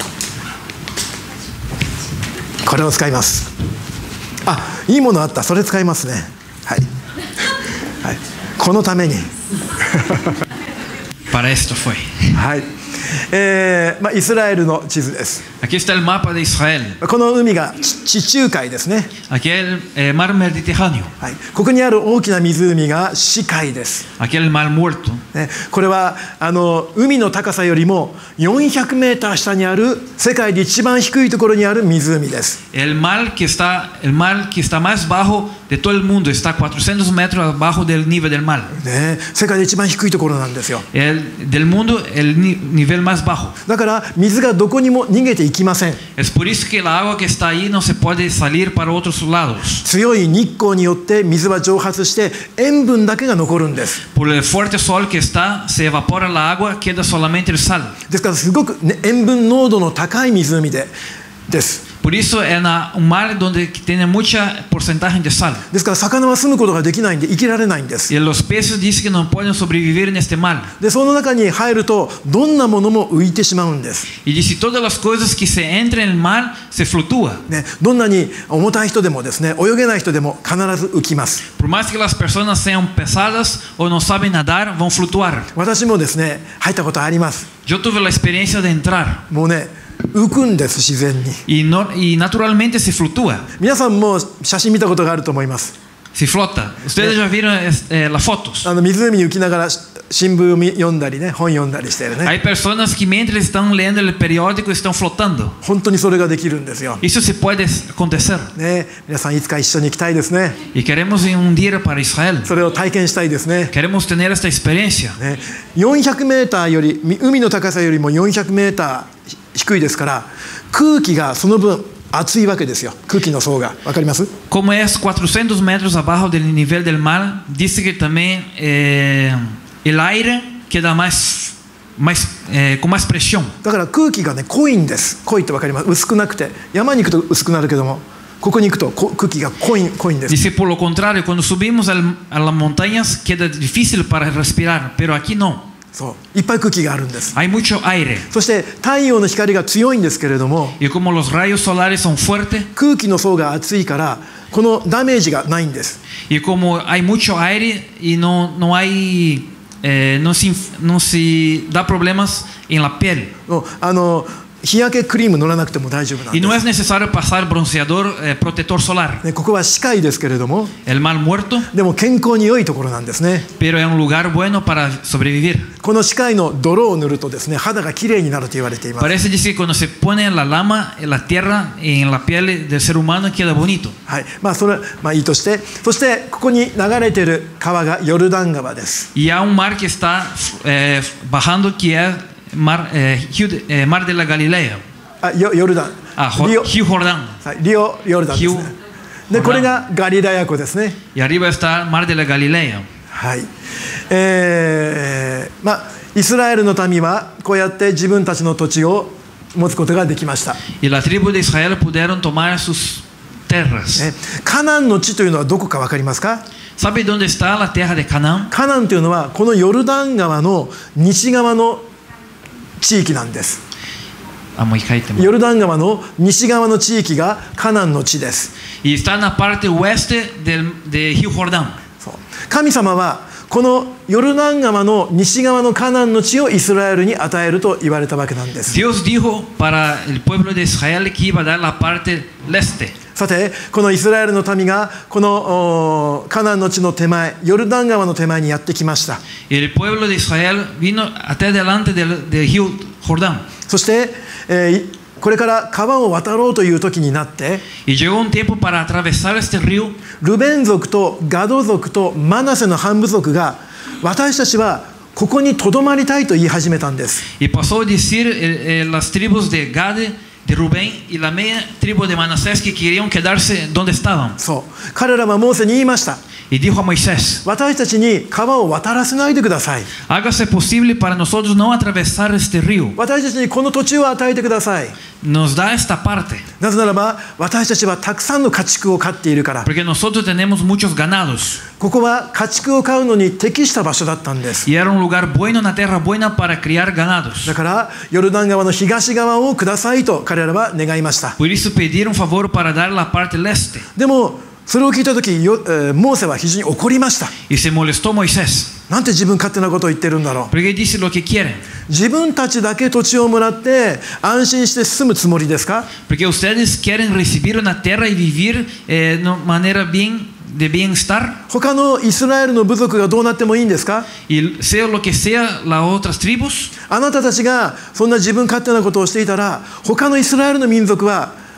これを使います。あ、いいものあった。それ使いますね。はい。はい。このために。 Para esto fue. はい。えーまあ、イスラエルの地図です。 Aquí está el mapa de Israel. この海が地中海ですね。 Aquí el eh, mar Mediterráneo. はい、ここにある大きな湖が死海です。 Aquí el mar muerto. ね、これはあの海の高さよりもよんひゃくメーター下にある世界で一番低いところにある湖です。 El mar que está, el mar que está más bajo de todo el mundo está cuatrocientos metros abajo del nivel del mar. ね、世界で一番低いところなんですよ。 El, del mundo, el ni, nivel más bajo. だから水がどこにも逃げていきません。 Es por eso que el agua que está ahí no se puede salir para otros lados. 強い日光によって水は蒸発して塩分だけが残るんです。 Por el fuerte sol que está, se evapora la agua, queda solamente el sal. ですからすごく、ね、塩分濃度の高い湖でです。 Por eso es un mar donde tiene mucha porcentaje de sal. ですから魚は住むことができないんで生きられないんです。 Y los peces dicen que no pueden sobrevivir en este mar. でその中に入るとどんなものも浮いてしまうんです。 Y dice todas las cosas que se entran en el mar se fluctúa. ね、どんなに重たい人でもですね、泳げない人でも必ず浮きます。 Por más que las personas sean pesadas o no saben nadar, van a fluctuar. 私もですね、入ったことあります。 Yo tuve la experiencia de entrar. もうね、浮くんです、自然に。 Y, no, y naturalmente se fluctúa. 皆さんも写真見たことがあると思います。 Se flota. Ustedes ya vieron eh, las fotos. あの湖に浮きながら新聞を読んだりね、本読んだりしてるね。 Hay personas que mientras están leyendo el periódico están flotando. 本当にそれができるんですよ。 Eso se puede acontecer. ね、皆さんいつか一緒に行きたいですね。 Y queremos ir un día para Israel. それを体験したいですね。 Queremos tener esta experiencia. ね、よんひゃくメーターより海の高さよりもよんひゃくメーター低いですから空気がその分熱いわけですよ。空気の層がわかります？ Como es cuatrocientos metros abajo del nivel del mar, dice que también eh, el aire queda más, más eh, con más presión. だから空気がね濃いんです。濃いってわかります？薄くなくて山に行くと薄くなるけどもここに行くと空気が濃い濃いんです。 Dice por lo contrario, cuando subimos al, a las montañas queda difícil para respirar, pero aquí no. そういっぱい空気があるんです。 Hay mucho aire. そして太陽の光が強いんですけれども Y como los rayos solares son fuertes, 空気の層が厚いからこのダメージがないんです。 y como hay mucho aire y no, no hay eh, no, se, no se da problemas en la piel. あの日焼けクリーム塗らなくても大丈夫なん Y で no す。 es necesario pasar bronceador, eh, protector solar. ね、ここは死海ですけれども El mar muerto, でも健康に良いところなんですね。 pero es un lugar bueno para sobrevivir. この死海の泥を塗るとですね肌がきれいになると言われています。 Parece decir que cuando se pone la lama en la tierra, en la piel del ser humano queda bonito. はい、まあそれまあいいとして、そしてここに流れている川がヨルダン川です。 Y hay un mar que está eh, bajando que es mar, eh, eh, mar de la Galilea. あ、ヨヨルダン。 Ah, リオ Río Jordán. はいリオヨルダンですね。でこれがガリラヤ湖ですね。 Y arriba está mar de la Galilea. はい。えー、まあイスラエルの民はこうやって自分たちの土地を持つことができました。 Y la tribu de Israel pudieron tomar sus tierras. ね、カナンの地というのはどこか分かりますか？ ¿Sabe dónde está la tierra de Canaán? カナンというのはこのヨルダン川の西側の地域なんです。 ヨルダン川の西側の地域がカナンの地です。 Y está en la parte oeste del, de Río Jordán. そう神様はこのヨルダン川の西側のカナンの地をイスラエルに与えると言われたわけなんです。 Dios dijo para el pueblo de Israel que iba a dar la parte este. さてこのイスラエルの民がこのカナンの地の手前ヨルダン川の手前にやってきました。 Y el pueblo de Israel vino hasta delante del, del Río Jordán. そして、えー、これから川を渡ろうという時になって Y llegó un tiempo para atravesar este río. ルベン族とガド族とマナセの半部族が私たちはここにとどまりたいと言い始めたんです。 Y pasó a decir eh, eh, las tribus de Gad, de Rubén y la media tribu de Manasés que querían quedarse donde estaban. そう彼らはモーセに言いました。 Y dijo a Moisés: 私たちに川を渡らせないでください。 Hágase posible para nosotros no atravesar este río. 私たちにこの土地を与えてください。 Nos da esta parte. なぜならば私たちはたくさんの家畜を飼っているから。 Porque nosotros tenemos muchos ganados. ここは家畜を飼うのに適した場所だったんです。 Y era un lugar bueno, una tierra buena para criar ganados. だからヨルダン川の東側をくださいと彼らは願いました。 Por eso pidieron favor para dar la parte del este. でもそれを聞いたとき、モーセは非常に怒りました。 Y se molestó Moisés. なんて自分勝手なことを言ってるんだろう。 Porque dice lo que quieren. 自分たちだけ土地をもらって安心して住むつもりですか？ Porque ustedes quieren recibir una tierra y vivir eh, de manera bien, de bienestar. 他のイスラエルの部族がどうなってもいいんですか？ Y sea lo que sea las otras tribus. あなたたちがそんな自分勝手なことをしていたら他のイスラエルの民族は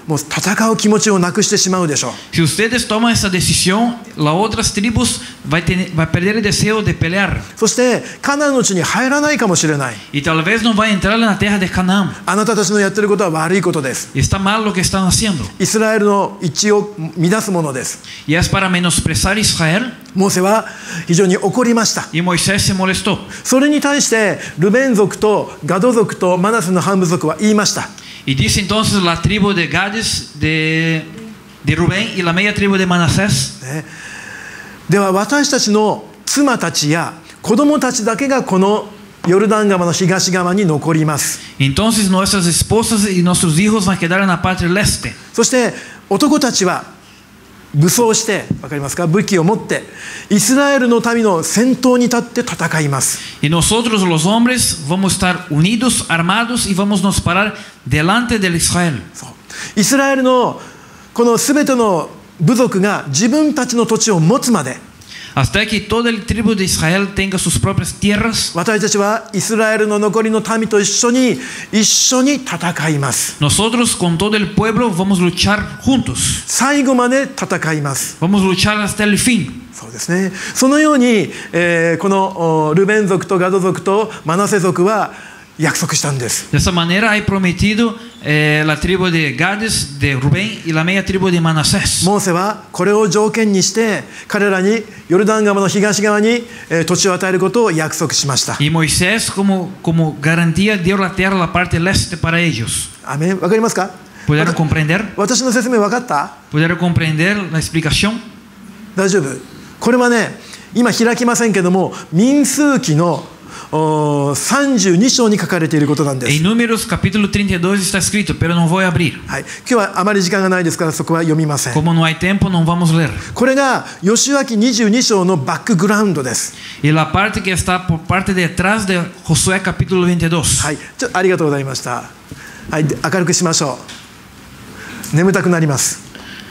もう戦う気持ちをなくしてしまうでしょう。 Si ustedes toman esa decisión, las otras tribus va a, tener, va a perder el deseo de pelear. そしてカナンの地に入らないかもしれない。 Y tal vez no va a entrar en la tierra de Canaán. あなたたちのやってることは悪いことです。 Está mal lo que están haciendo. イスラエルの一致を乱すものです。 Y es para menosprezar a Israel. モーセは非常に怒りました。 Y Moisés se molestó. それに対してルベン族とガド族とマナセの半部族は言いました。 Y dice entonces la tribu de Gades, de, de Rubén y la media tribu de Manasés. ね、では私たちの妻たちや子供たちだけがこのヨルダン川の東側に残ります。 Entonces nuestras esposas y nuestros hijos van a quedar en la parte del este. そして男たちは武装して、わかりますか、武器を持ってイスラエルの民の先頭に立って戦います。 Y nosotros los hombres vamos a estar unidos, armados y vamos a nos parar delante del Israel. そうイスラエルのこのすべての部族が自分たちの土地を持つまで、 Hasta que toda la tribu de Israel tenga sus propias tierras. 私たちはイスラエルの残りの民と一緒に一緒に戦います。 Nosotros con todo el pueblo vamos a luchar juntos. 最後まで戦います。 Vamos a luchar hasta el fin. そうですね。そのように、えー、このルベン族とガド族とマナセ族は約束したんです。 De esa manera hay prometido eh, la tribu de Gades, de Rubén y la media tribu de Manasés. モーセはこれを条件にして彼らにヨルダン川の東側に、えー、土地を与えることを約束しました。 Y Moisés como, como garantía dio la tierra, la parte del este para ellos. アメン。わかりますか？ ¿Pudieron comprender? 私の説明わかった？ ¿Pudieron comprender la explicación? 大丈夫？これはね、今開きませんけども民数記のさんじゅうに章に書かれていることなんです。 En Números capítulo treinta y dos está escrito, pero no voy a abrir. はい、今日はあまり時間がないですからそこは読みません。 Como no hay tiempo, no vamos a leer. これが吉脇にじゅうに章のバックグラウンドです。 Y la parte que está por parte detrás de Josué capítulo veintidós. はい、ちょありがとうございました。はい、明るくしましょう。眠たくなります。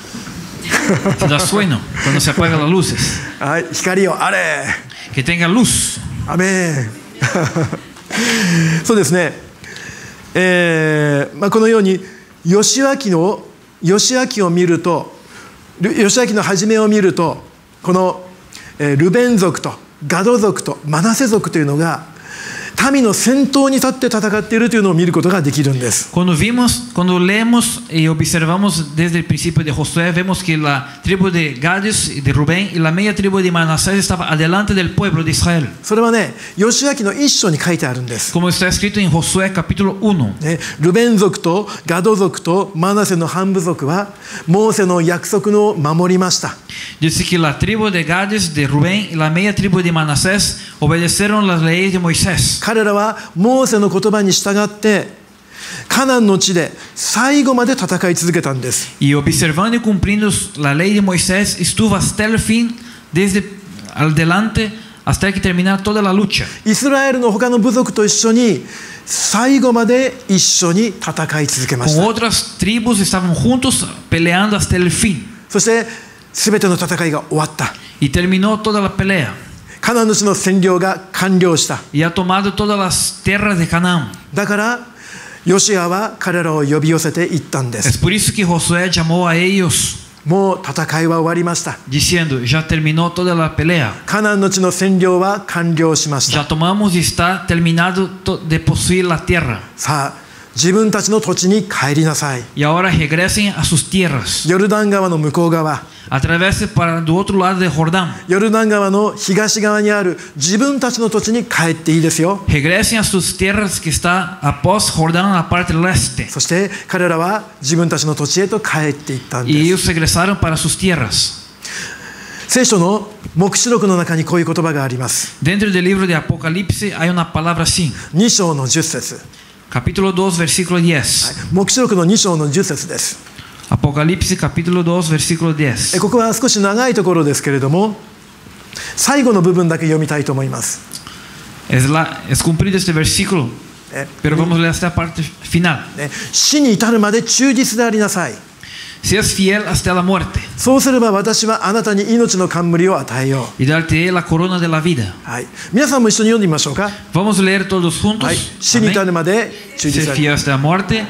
Se da sueño cuando se apagan las luces. はい、光をあれ。 Que tenga luz. アメン。そうですね。えーまあ、このように吉脇の吉脇を見ると、吉脇の始めを見ると、この、えー、ルベン族とガド族とマナセ族というのが民の先頭に立って戦っているというのを見ることができるんです。 Cuando vimos, cuando leemos y observamos desde el principio de Josué, vemos que la tribu de Gades, de Rubén y la media tribu de Manasés estaba adelante del pueblo de Israel. それはね、吉脇の一章に書いてあるんです。 Como está escrito en Josué capítulo uno. ね、ルベン族とガド族とマナセの半部族はモーセの約束を守りました。 Dice que la tribu de Gades, de Rubén y la media tribu de Manasés obedecieron las leyes de Moisés. 彼らはモーセの言葉に従ってカナンの地で最後まで戦い続けたんです。 Y observando y cumpliendo la ley de Moisés, estuvo hasta el fin, desde adelante hasta que terminara toda la lucha. イスラエルの他の部族と一緒に最後まで一緒に戦い続けまし Con た。 otras tribus estaban juntos peleando hasta el fin. そして全ての戦いが終わった。 Y terminó toda la pelea. カナンの地の占領が完了した。 Y ha tomado todas las tierras de Canaán. だからヨシアは彼らを呼び寄せていったんで Es す。 por eso que Josué llamó a ellos, もう戦いは終わりました。 diciendo, ya terminó toda la pelea. カナンの地の占領は完了しました。 Ya tomamos y está terminado to- de poseer la tierra. さあ自分たちの土地に帰りなさい。 Y ahora regresen a sus tierras. ヨルダン川の向こう側、 Atravesen para el otro lado de Jordán. ヨルダン川の東側にある自分たちの土地に帰っていいですよ。 Regresen a sus tierras que está após Jordán, a la parte del este. そして彼らは自分たちの土地へと帰っていったん Y です。 ellos regresaron para sus tierras. 聖書の黙示録の中にこういう言葉があります。 Dentro del libro de Apocalipsis hay una palabra así. に章のじゅっ節。 Capítulo dos, versículo diez. 黙示録のに章のじゅっ節です。 Apocalipsis capítulo dos, versículo え diez. ここは少し長いところですけれども、最後の部分だけ読みたいと思います。 Es, la, es cumplido este versículo, え pero vamos a leer esta parte final. ね、死に至るまで忠実でありなさい。 Seas fiel hasta la muerte そうすれば私はあなたに命の冠を与えよう。 y darte la corona de la vida. はい、皆さんも一緒に読んでみましょうか。 Vamos a leer todos juntos. はい、死に至 Amén. るまで忠 Ser 実であり fiel hasta la muerte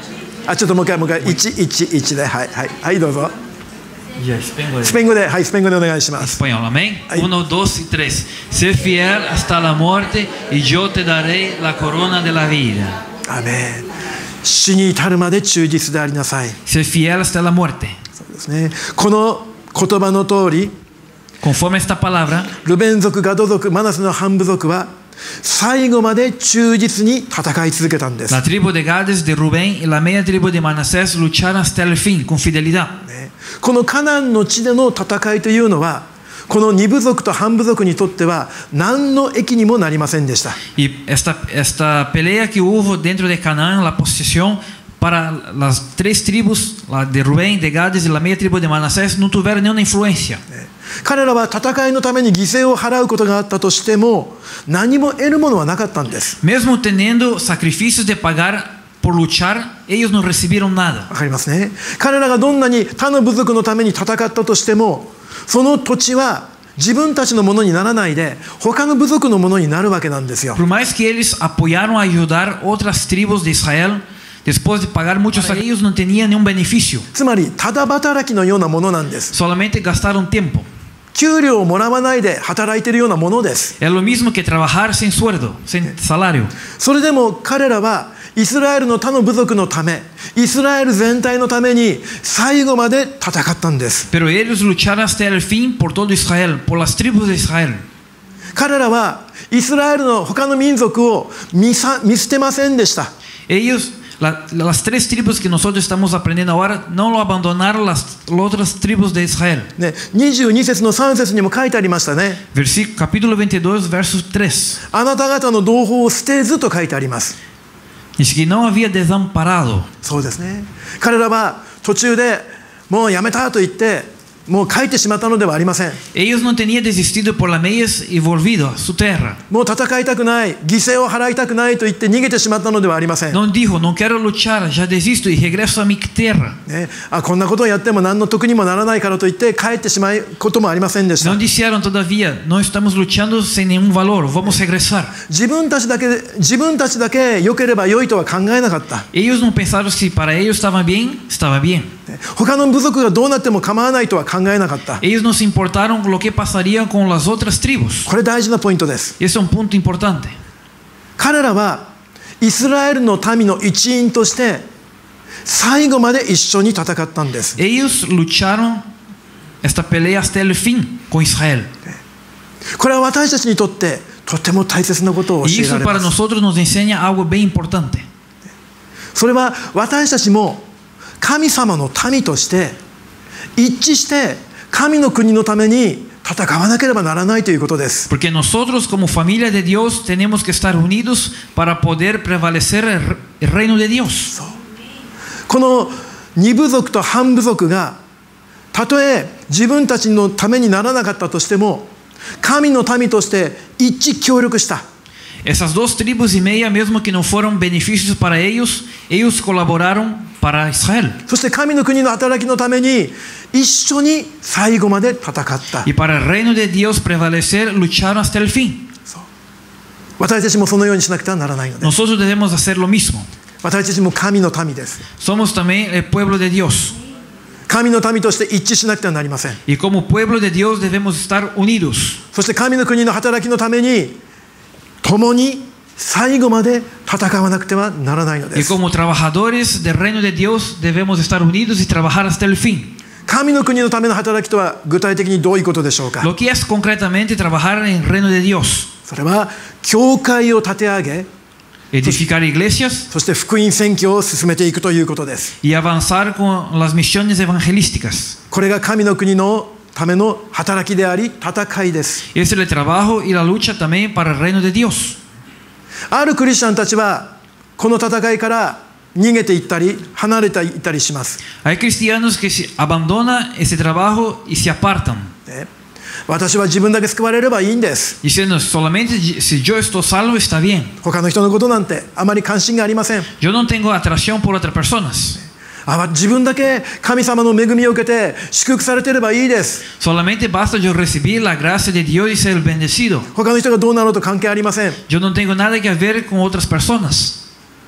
あ、ちょっともう一回もう一回いちいちいちで、はいはいはいどうぞ。 Ya, espanhol. スペイン語で、はい、スペイン語でお願いします。 Espanhol, amén. Ahí. Uno, dos y tres. Sé fiel hasta la muerte y yo te daré la corona de la vida. アメン。死に至るまで忠実でありなさい。 Sé fiel hasta la muerte. そうですね。この言葉の通り、 Conforme esta palabra, ルベン族、ガド族、マナスの半部族は最後まで忠実に戦い続けたんです。 la tribu de Gades, de Rubén y la media tribu de Manasés lucharon hasta el fin con fidelidad. ね、このカナンの地での戦いというのは、この二部族と半部族にとっては何の益にもなりませんでした。 Y esta, esta pelea que hubo dentro de Canaán, la posesión para las tres tribus, la de Rubén, de Gades y la media tribu de Manasés, no tuvieron ninguna influencia. 彼らは戦いのために犠牲を払うことがあったとしても何も得るものはなかったんです。 Mesmo teniendo sacrificios de pagar por luchar, ellos no recibieron nada. わかりますね。彼らがどんなに他の部族のために戦ったとしても、その土地は自分たちのものにならないで他の部族のものになるわけなんですよ。 Por más que ellos apoyaron a ayudar otras tribus de Israel, después de pagar muchos sacrificios, ellos no tenían ningún beneficio. つまりただ働きのようなものなんです。 Solamente gastaron tiempo. 給料をもらわないで働いているようなものです。 Es lo mismo que trabajar sin sueldo, sin salario. それでも彼らはイスラエルの他の部族のため、イスラエル全体のために最後まで戦ったんです。 Pero ellos lucharon hasta el fin por todo Israel, por las tribus de Israel. 彼らはイスラエルの他の民族を見さ、見捨てませんでした。 Ellos, la, las tres tribus que nosotros estamos aprendiendo ahora, no lo abandonaron las, las otras tribus de Israel. ね、にじゅうに節のさん節にも書いてありましたね。 Versículo, capítulo veintidós, verso tres. あなた方の同胞を捨てずと書いてあります。 Dice que no había desamparado. そうですね。彼らは途中でもうやめたと言ってもう帰ってしまったのではありません。 Ellos no tenían desistido por la meyes y volvido a su tierra. もう戦いたくない、犠牲を払いたくないと言って逃げてしまったのではありません。 No dijo, no quiero luchar, ya desisto y regreso a mi tierra. ね、あこんなことをやっても何の得にもならないからといって帰ってしまうこともありませんでした。 No dijeron todavía, no estamos luchando sin ningún valor, vamos a regresar. 自分たちだけ自分たちだけ良ければ良いとは考えなかった。 Ellos no pensaron si para ellos estaba bien, estaba bien. 他の部族がどうなっても構わないとは考えなかった。 Ellos no se importaron lo que pasaría con las otras tribus. これ大事なポイントです。 Y es un punto importante. 彼らはイスラエルの民の一員として最後まで一緒に戦ったんです。 Ellos lucharon esta pelea hasta el fin con Israel. これは私たちにとってとても大切なことを教 Y えら eso れ para ます。 nosotros nos enseña algo bien importante. それは私たちも神様の民として一致して神の国のために戦わなければならないということです。 Porque nosotros como familia de Dios tenemos que estar unidos para poder prevalecer el, el reino de Dios. この二部族と半部族がたとえ自分たちのためにならなかったとしても神の民として一致協力した。 Esas dos tribus y media, mesmo que no fueron beneficios para ellos, ellos colaboraron para Israel. そして神の国の働きのために一緒に最後まで戦った。 Y para el reino de Dios prevalecer, lucharon hasta el fin. 私たちもそのようにしなくてはならないのです。 Nosotros debemos hacer lo mismo. 私たちも神の民です。 Somos también el pueblo de Dios. 神の民として一致しなくてはなりません。 Y como pueblo de Dios debemos estar unidos. そして神の国の働きのために共に最後まで戦わなくてはならないので Y す。 como trabajadores del reino de Dios debemos estar unidos y trabajar hasta el fin. 神の国のための働きとは具体的にどういうことでしょうか。 Lo que es concretamente trabajar en el reino de Dios. それは教会を立て上げ、 Edificar iglesias そして福音宣教を進めていくということです。 y avanzar con las misiones evangelísticas. これが神の国のための働きであり戦いです。 Es el trabajo y la lucha también para el reino de Dios. あるクリスチャンたちはこの戦いから逃げていったり離れていったりします。 Hay cristianos que se abandonan ese trabajo y se apartan. ね、私は自分だけ救われればいいんです。 Diciendo, solamente si yo estoy salvo está bien. 他の人のことなんてあまり関心がありません。 Yo no tengo atracción por otras personas. あ自分だけ神様の恵みを受けて祝福されていればいいです。 Solamente basta yo recibir la gracia de Dios y ser bendecido. 他の人がどうなろうと関係ありません。 Yo no tengo nada que ver con otras personas.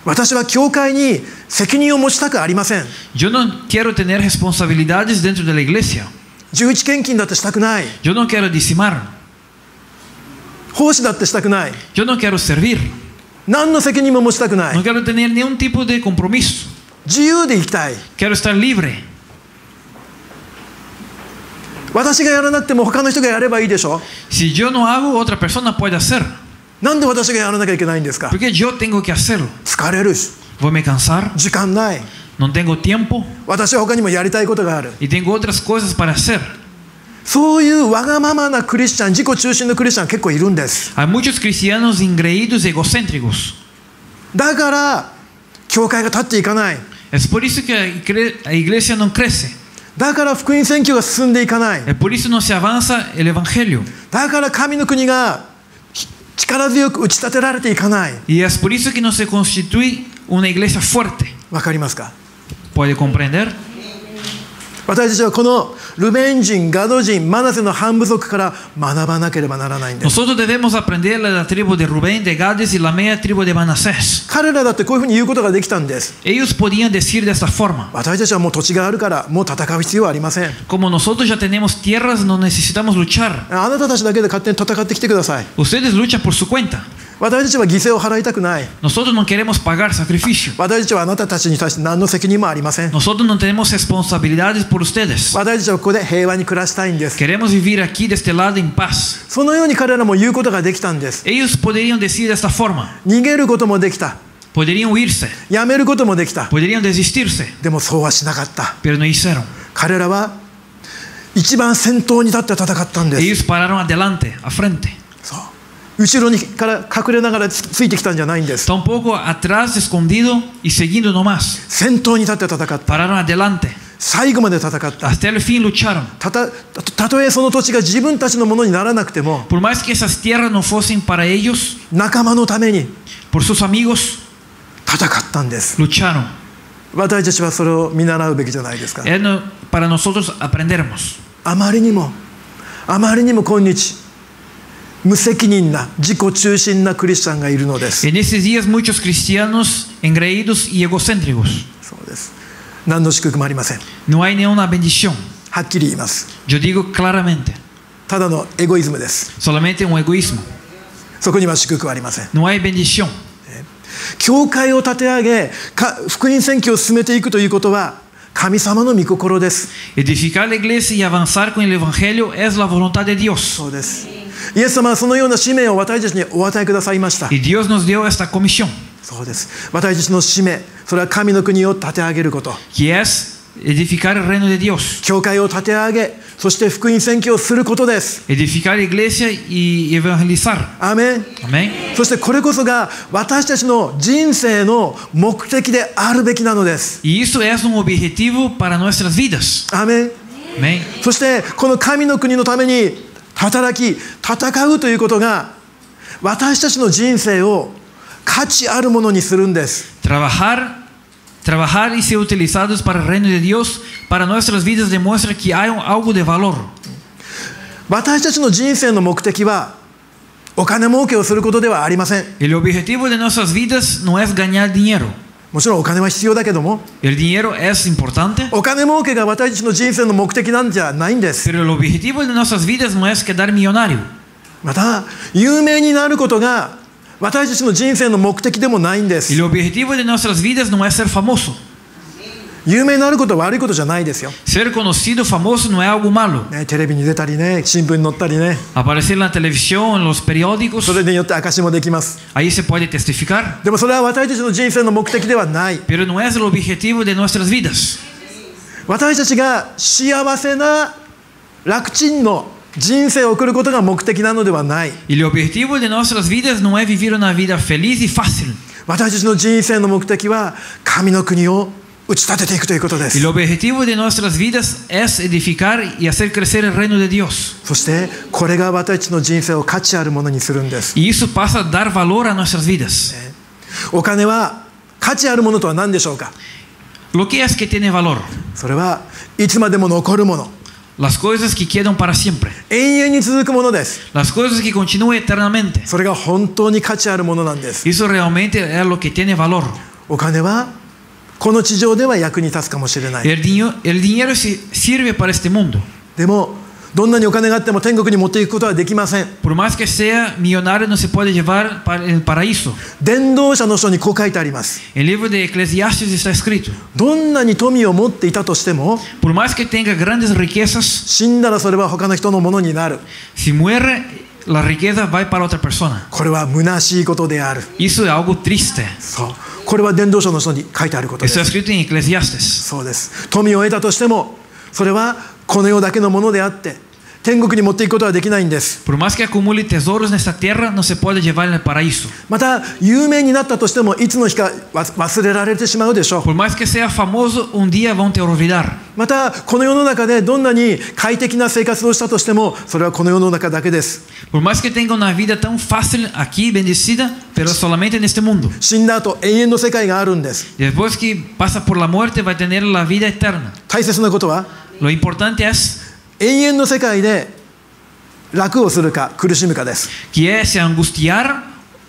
私は教会に責任を持ちたくありません。 Yo no quiero tener responsabilidades dentro de la iglesia. 十一献金だってしたくない。 Yo no quiero dicimar. 奉仕だってしたくない。 Yo no quiero servir. 何の責任も持ちたくない。 No quiero tener ningún tipo de compromiso. 自由で生きたい。 Quiero estar libre. 私がやらなくても他の人がやればいいでしょ。 Si yo no hago, otra persona puede hacer. なんで私がやらなきゃいけないんですか。 ¿Por qué yo tengo que hacerlo? 疲れるし、 Voy a cansar. 時間ない。 No tengo tiempo. 私は他にもやりたいことがある。 Y tengo otras cosas para hacer. そういうわがままなクリスチャン、自己中心のクリスチャン結構いるんです。 Hay muchos cristianos engreídos y egocéntricos. だから教会が立っていかない。 Es por eso que la iglesia no crece. だから福音宣教が進んでいかない。 Es por eso no se avanza el evangelio. だから神の国が力強く打ち立てられていかない。 Y es por eso que no se constituye una iglesia fuerte. わかりますか。 ¿Puede comprender? 私たちはこのルベン人、ガド人、マナセの半部族から学ばなければならないんです。 Nosotros debemos aprender de la tribu de Rubén, de Gades y la media tribu de Manasés. 彼らだってこういうふうに言うことができたんです。 Ellos podían decir de esta forma. 私たちはもう土地があるからもう戦う必要はありません。 Como nosotros ya tenemos tierras, no necesitamos luchar. あなたたちだけで勝手に戦ってきてください。 Ustedes luchan por su cuenta. 私たちは犠牲を払いたくない。 Nosotros no queremos pagar sacrificio. 私たちはあなたたちに対して何の責任もありません。 Nosotros no tenemos responsabilidades por ustedes. 私たちはここで平和に暮らしたいんです。 Queremos vivir aquí de este lado en paz. そのように彼らも言うことができたんです。 Ellos podrían decir de esta forma. 逃げることもできた。 Podrían huirse. やめることもできた。 Podrían desistirse. でもそうはしなかった。 Pero no hicieron. 彼らは一番先頭に立って戦ったんです。 Ellos pararon adelante, a frente. そう。後ろにから隠れながら つ, ついてきたんじゃないんです。 Tampoco atrás, escondido y siguiendo nomás. 先頭に立って戦った。 Pararon adelante. 最後まで戦った。 Hasta el fin lucharon. たたたとえその土地が自分たちのものにならなくても、 Por más que esas tierras no fuesen para ellos, 仲間のために por sus amigos, 戦ったんです。 lucharon. 私たちはそれを見習うべきじゃないですか。 Es no- para nosotros aprenderemos. あまりにもあまりにも今日無責任な自己中心なクリスチャンがいるのです。 En estos días muchos cristianos engreídos y egocéntricos. そうです。何の祝福もありません。 No hay ni una bendición. はっきり言います。 Yo digo claramente, ただのエゴイズムです。 solamente un egoísmo. そこには祝福はありません。 No hay bendición. 教会を立て上げか福音宣教を進めていくということは神様の御心です。 Edificar la iglesia y avanzar con el evangelio es la voluntad de Dios. そうです。イエス様はそのような使命を私たちにお与えくださいました。 Y Dios nos dio esta comisión, そうです。私たちの使命、それは神の国を立て上げること。 que es edificar el reino de Dios. 教会を立て上げ、そして福音宣教をすることです。 Edificar la iglesia y evangelizar. アーメン。 Amén. そしてこれこそが私たちの人生の目的であるべきなのです。 Y eso es un objetivo para nuestras vidas. アーメン。 Amén. そしてこの神の国のために働き、戦うということが私たちの人生を価値あるものにするんです。 Trabajar, trabajar y ser utilizados para el reino de Dios, para nuestras vidas demuestra que hay un- algo de valor. 私たちの人生の目的はお金儲けをすることではありません。 El objetivo de nuestras vidas no es ganar dinero. もちろんお金は必要だけども、 El dinero es importante, お金儲けが私たちの人生の目的なんじゃないんです。 pero el objetivo de nuestras vidas no es quedar millonario. また有名になることが私たちの人生の目的でもないんです。 El objetivo de nuestras vidas no es ser famoso. 有名になることは悪いことじゃないですよ。 Ser conocido, famoso no es algo malo. ね、テレビに出たりね、新聞に載ったりね、 Aparecer en la televisión, en los periódicos, それによって証しもできます。 ahí se puede testificar. でもそれは私たちの人生の目的ではない。 Pero no es el objetivo de nuestras vidas. 私たちが幸せな楽ちんの人生を送ることが目的なのではない。 Y el objetivo de nuestras vidas no es vivir una vida feliz y fácil. 私たちの人生の目的は神の国を打ち立てていくということで Y す。 el objetivo de nuestras vidas es edificar y hacer crecer el reino de Dios. そしてこれが私たちの人生を価値あるものにするんです。 Y eso pasa a dar valor a nuestras vidas. お金は価値あるものとは何でしょうか。 Lo que es que tiene valor. それはいつまでも残るもの、 Las cosas que quedan para siempre. 永遠に続くものです。 Las cosas que continúan eternamente. それが本当に価値あるものなんです。 Eso realmente es lo que tiene valor. お金はこの地上では役に立つかもしれない。 El dinero, el dinero sirve para este mundo. でもどんなにお金があっても天国に持っていくことはできません。 Por más que sea millonario, no se puede llevar para el paraíso. 伝道者の書にこう書いてあります。 El libro de Eclesiastes está escrito. どんなに富を持っていたとしても、 Por más que tenga grandes riquezas, 死んだらそれは他の人のものになる。 si muere, la riqueza va para otra persona. これは虚しいことである。 Eso es algo triste. そう。これは伝道書の書に書いてあることです。 Está escrito en Eclesiastes. そうです。富を得たとしても、それはこの世だけのものであって、天国に持っていくことはできないんです。 Por más que acumule tesoros en esta tierra, no se puede llevar en el paraíso. また有名になったとしてもいつの日か忘れられてしまうでしょう。 Por más que sea famoso, un día van a olvidar. またこの世の中でどんなに快適な生活をしたとしても、それはこの世の中だけです。 Por más que tenga una vida tan fácil aquí, bendecida, pero solamente en este mundo. 死んだ後永遠の世界があるんです。 Después que pasa por la muerte, va a tener la vida eterna. 大切なことは Lo importante es 永遠の世界で楽をするか苦しむかです。 que es angustiar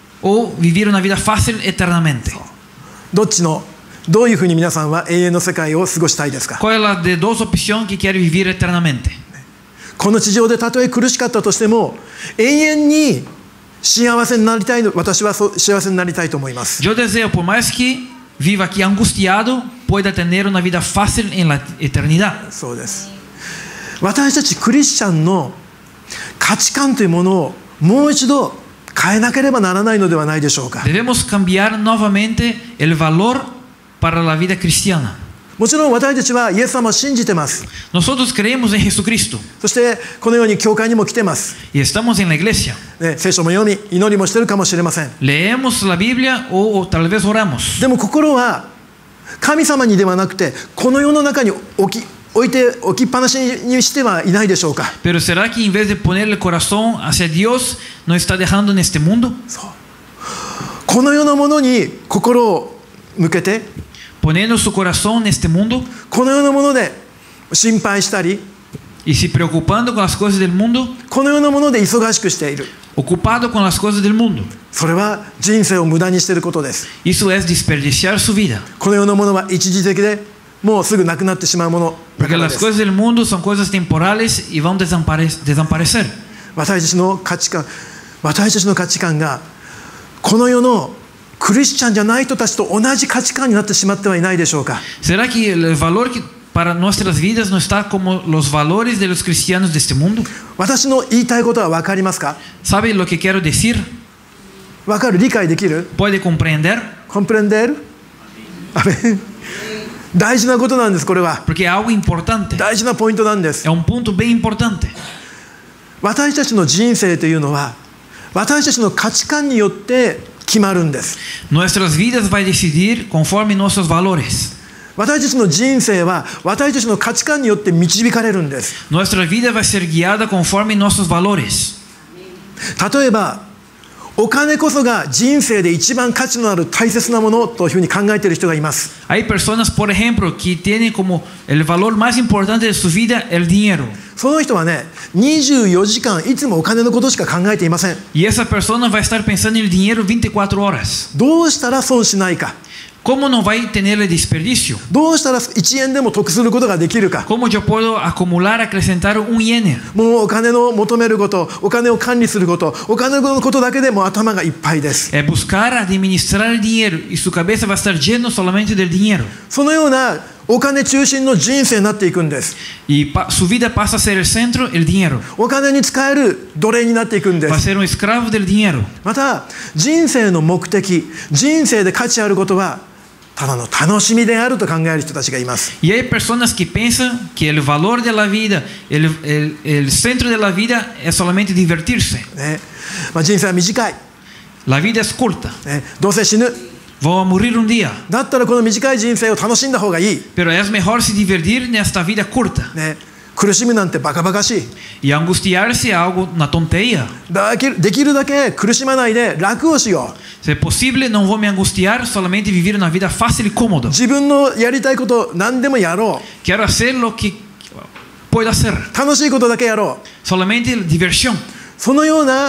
o vivir una vida fácil eternamente. どっちのどういうふうに皆さんは永遠の世界を過ごしたいですか？ ¿Cuál es la de dos opciones que quiere vivir eternamente? この地上でたとえ苦しかったとしても永遠に幸せになりたいの、私はそう幸せになりたいと思います。 Yo deseo, por más que viva aquí angustiado, pueda tener una vida fácil en la eternidad. そうです。私たちクリスチャンの価値観というものをもう一度変えなければならないのではないでしょうか。 Debemos cambiar nuevamente el valor para la vida cristiana. もちろん私たちはイエス様を信じてます。 Nosotros creemos en Jesucristo そしてこのように教会にも来てます。 y estamos en la iglesia. ね、聖書も読み祈りもしてるかもしれません。 Leemos la Biblia o, o tal vez oramos. でも心は神様にではなくてこの世の中に置き置いて置きっぱなしにしてはいないでしょうか。 Pero ¿será que en vez de poner el corazón hacia Dios, no está dejando en este mundo? そう。この世のものに心を向けて Poniendo su corazón en este mundo この世のもので心配したり y se preocupando con las cosas del mundo, この世のもので忙しくしている。 ocupado con las cosas del mundo. それは人生を無駄にしていることです。 Eso es desperdiciar su vida. この世のものは一時的でもうすぐなくなってしまうものだ Porque からで las す。 cosas del mundo son cosas temporales y van a desampare- desaparecer. 私たちの価値観、私たちの価値観がこの世のクリスチャンじゃない人たちと同じ価値観になってしまってはいないでしょうか。 ¿Será que el valor que para nuestras vidas no está como los valores de los cristianos de este mundo? 私の言いたいことは分かりますか？ ¿Sabe lo que quiero decir? 分かる？理解できる？ ¿Puede comprender? コンプレンデール？アメン。大事なことなんです、これは。 Porque es algo importante. 大事なポイントなんです。 Es un punto bien importante. 私たちの人生というのは私たちの価値観によって決まるんです。 Nuestras vidas va a decidir conforme nuestros valores. 私たちの人生は私たちの価値観によって導かれるんです。 Nuestra vida va a ser guiada conforme nuestros valores. 例えばお金こそが人生で一番価値のある大切なものというふうに考えている人がいます。 Hay personas, por ejemplo, que tienen como el valor más importante de su vida el dinero. その人はね、にじゅうよじかんいつもお金のことしか考えていません。 Y esa persona va a estar pensando en el dinero veinticuatro horas. どうしたら損しないか。 ¿Cómo no va a tener el desperdicio? どうしたらいちえんでも得することができるか。 ¿Cómo yo puedo acumular, acrecentar un yen? もうお金の求めること、お金を管理すること、お金のことだけでもう頭がいっぱいです。 Es buscar administrar el dinero y su cabeza va a estar lleno solamente del dinero. そのようなお金中心の人生になっていくんです。 Y pa- su vida pasa a ser el centro, el dinero. お金に使える奴隷になっていくんで Va a す。 ser un esclavo del dinero. また人生の目的、人生で価値あることはただの楽しみであると考える人たちがいます。 Y hay personas que piensan que el valor de la vida, el, el, el centro de la vida es solamente divertirse. ね、まあ、人生は短い、 La vida es corta. ね、どうせ死ぬ。 Voy a morir un día. だったらこの短い人生を楽しんだ方がいい。 Pero es mejor se divertir en esta vida corta. ね、苦しむなんてバカバカしい。 Y angustiarse es algo, una tontería. だけできるだけ苦しまないで楽をしよう。 Si es posible, no voy a me angustiar, solamente vivir una vida fácil y cómoda. 自分のやりたいこと何でもやろ Quiero hacer lo que puedo hacer. う。楽しいことだけやろう。 Solamente diversión. そのような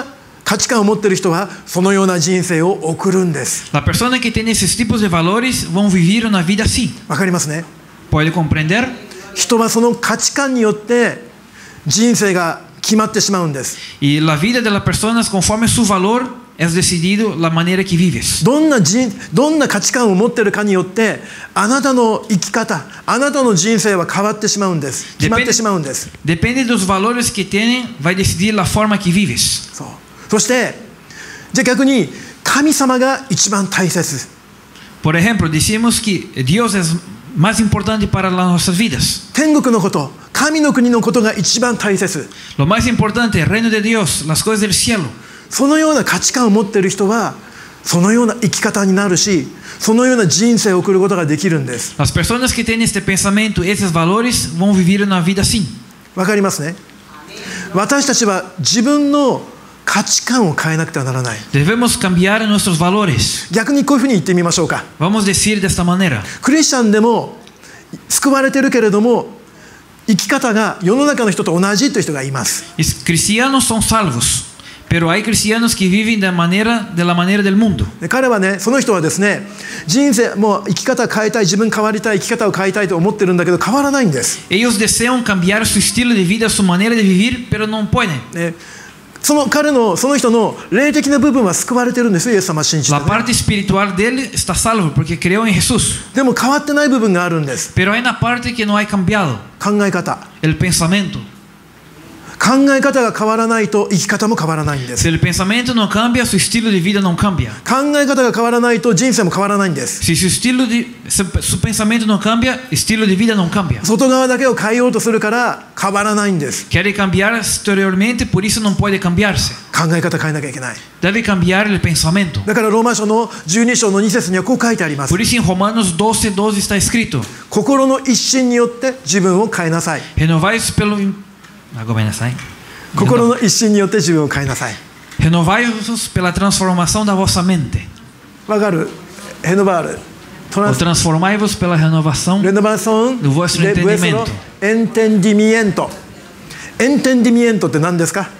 価値観を持っている人はそのような人生を送るんです。 La persona que tiene esos tipos de valores vão vivir una vida así. わかりますね。 ¿Puede comprender? 人はその価値観によって人生が決まってしまうんです。 Y la vida de las personas conforme su valor es decidido la manera que vives. どんな人、どんな価値観を持っているかによってあなたの生き方、あなたの人生は変わってしまうんです。決まってしまうんです。 Depende dos valores que tienen, vai decidir la forma que vives. そう。そしてじゃあ逆に神様が一番大切。 Por ejemplo, decimos que Dios es más importante para las nuestras vidas. 天国のこと、神の国のことが一番大切。 Lo más importante, el reino de Dios, las cosas del cielo. そのような価値観を持っている人はそのような生き方になるし、そのような人生を送ることができるんです。 Las personas que tienen este pensamiento, estos valores, vão vivir una vida así. わかりますね。私たちは自分の価値観を変えなくてはならない。 Debemos cambiar nuestros valores. 逆にこういうふうに言ってみましょうか。 Vamos decir de esta manera. クリスチャンでも救われてるけれども生き方が世の中の人と同じという人がいます。 Os cristianos son salvos, pero hay cristianos que viven de, manera, de la manera del mundo. で彼はね、その人はですね、人生もう生き方を変えたい、自分変わりたい、生き方を変えたいと思ってるんだけど変わらないんです。 Ellos desean cambiar su estilo de vida, su manera de vivir, pero no pueden. ね、その彼のその人の霊的な部分は救われてるんですよ、イエス様を信じて、ね。 La parte espiritual dele está salvo porque creo en Jesús. でも変わってない部分があるんです。 Pero hay una parte que no ha cambiado, 考え方。 el pensamiento. 考え方が変わらないと生き方も変わらないんです。 Si el pensamiento no cambia, su estilo de vida no cambia. 考え方が変わらないと人生も変わらないんです。 Si su estilo de, su, su pensamiento no cambia, estilo de vida no cambia. 外側だけを変えようとするから変わらないんです。 Quiere cambiar exteriormente, por eso no puede cambiarse. 考え方変えなきゃいけない。 Debe cambiar el pensamiento. だからローマ書のじゅうに章のに節にはこう書いてあります。 Por eso en Romanos doce, doce está escrito: 心の一心によって自分を変えなさい。 Renovai-vos pelo. Ah,ごめんなさい。 心の一心によって自分を変えなさい。 Renovai-vos pela transformação da vossa mente. わかる？ヘノバール。トラン Ou transformai-vos pela renovação レノバーソン do vosso でブエス entendimento. のエンテンディミエント。エンテンディミエントって何ですか？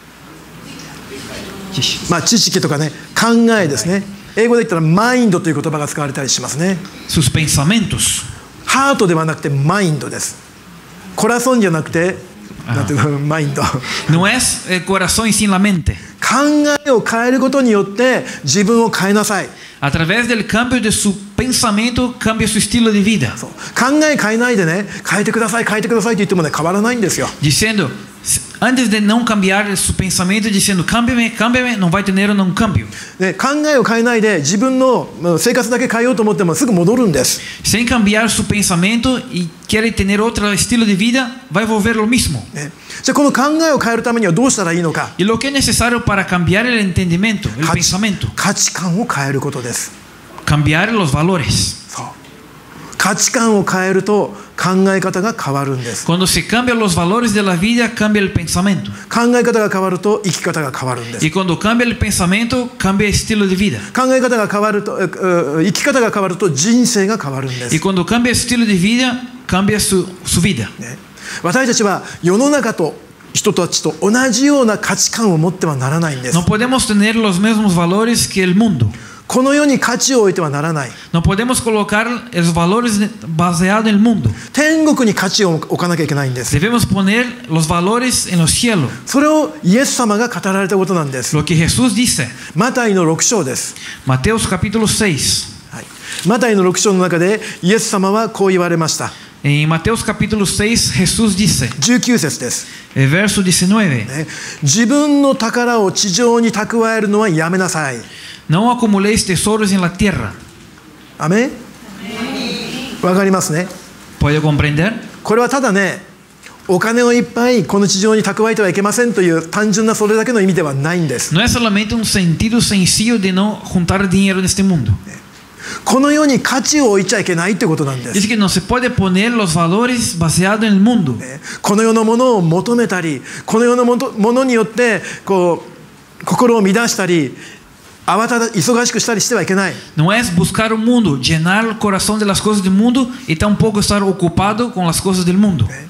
まあ知識とかね、考えですね。英語で言ったらマインドという言葉が使われたりしますね。 Seus pensamentos. ハートではなくてマインドです。コラソンじゃなくて、なんていうの、マインド。 Não é el coração e sim la mente. 考えを変えることによって自分を変えなさい。 Através del cambio de su pensamento, cambia su estilo de vida. そう考え変えないでね、変えてください変えてくださいと言ってもね変わらないんですよ。 Dizendo, antes de não cambiar su pensamiento, dizendo, cámbiame, cámbiame, não vai ter um cambio. ね、考えを変えないで自分の生活だけ変えようと思ってもすぐ戻るんです。 Sem cambiar su pensamiento e querer ter outro estilo de vida, vai volver lo mismo. ね、じゃあこの考えを変えるためにはどうしたらいいのか。 E lo que é necessário para cambiar el entendimiento, el 価値 pensamento, 価値観を変えることです。 cambiar los valores. そう価値観を変えると考え方が変わるんです。 Quando se cambia los valores de la vida, cambia el pensamiento. 考え方が変わると生き方が変わるんです。 E quando cambia el pensamiento, cambia el estilo de vida. 考え方が変わると、えー生き方が変わると人生が変わるんです。 E quando cambia el estilo de vida, cambia su, su vida. ね、私たちは世の中と人たちと同じような価値観を持ってはならないんです。 Não podemos ter los mesmos valores que el mundo. この世に価値を置いてはならない。 Não podemos colocar os valores baseados no mundo. 天国に価値を置かなきゃいけないんです。 Devemos poner los valores en los cielos. それをイエス様が語られたことなんです。 Lo que Jesús dice. マタイのろく章です。 Mateus capítulo seis. はい、マタイのろく章の中でイエス様はこう言われました。 Em Mateus capítulo seis, Jesús dice, じゅうきゅう節です。 verso diecinueve, ね、自分の宝を地上に蓄えるのはやめなさい。 não acumuleis tesouros en la tierra. アメン？わかりますね。 ¿Puede comprender? これはただね、お金をいっぱいこの地上に蓄えてはいけませんという単純なそれだけの意味ではないんです。 Não é solamente um sentido sencillo de não juntar dinheiro neste mundo. この世に価値を置いちゃいけないってことなんです。 Diz que não se pode poner los valores baseados en el mundo. この世のものを求めたり、この世のものものによってこう心を乱したり、慌ただ忙しくしたりしてはいけない。 Não é buscar o mundo, llenar o coração das coisas do mundo e tampouco estar ocupado com as coisas do mundo.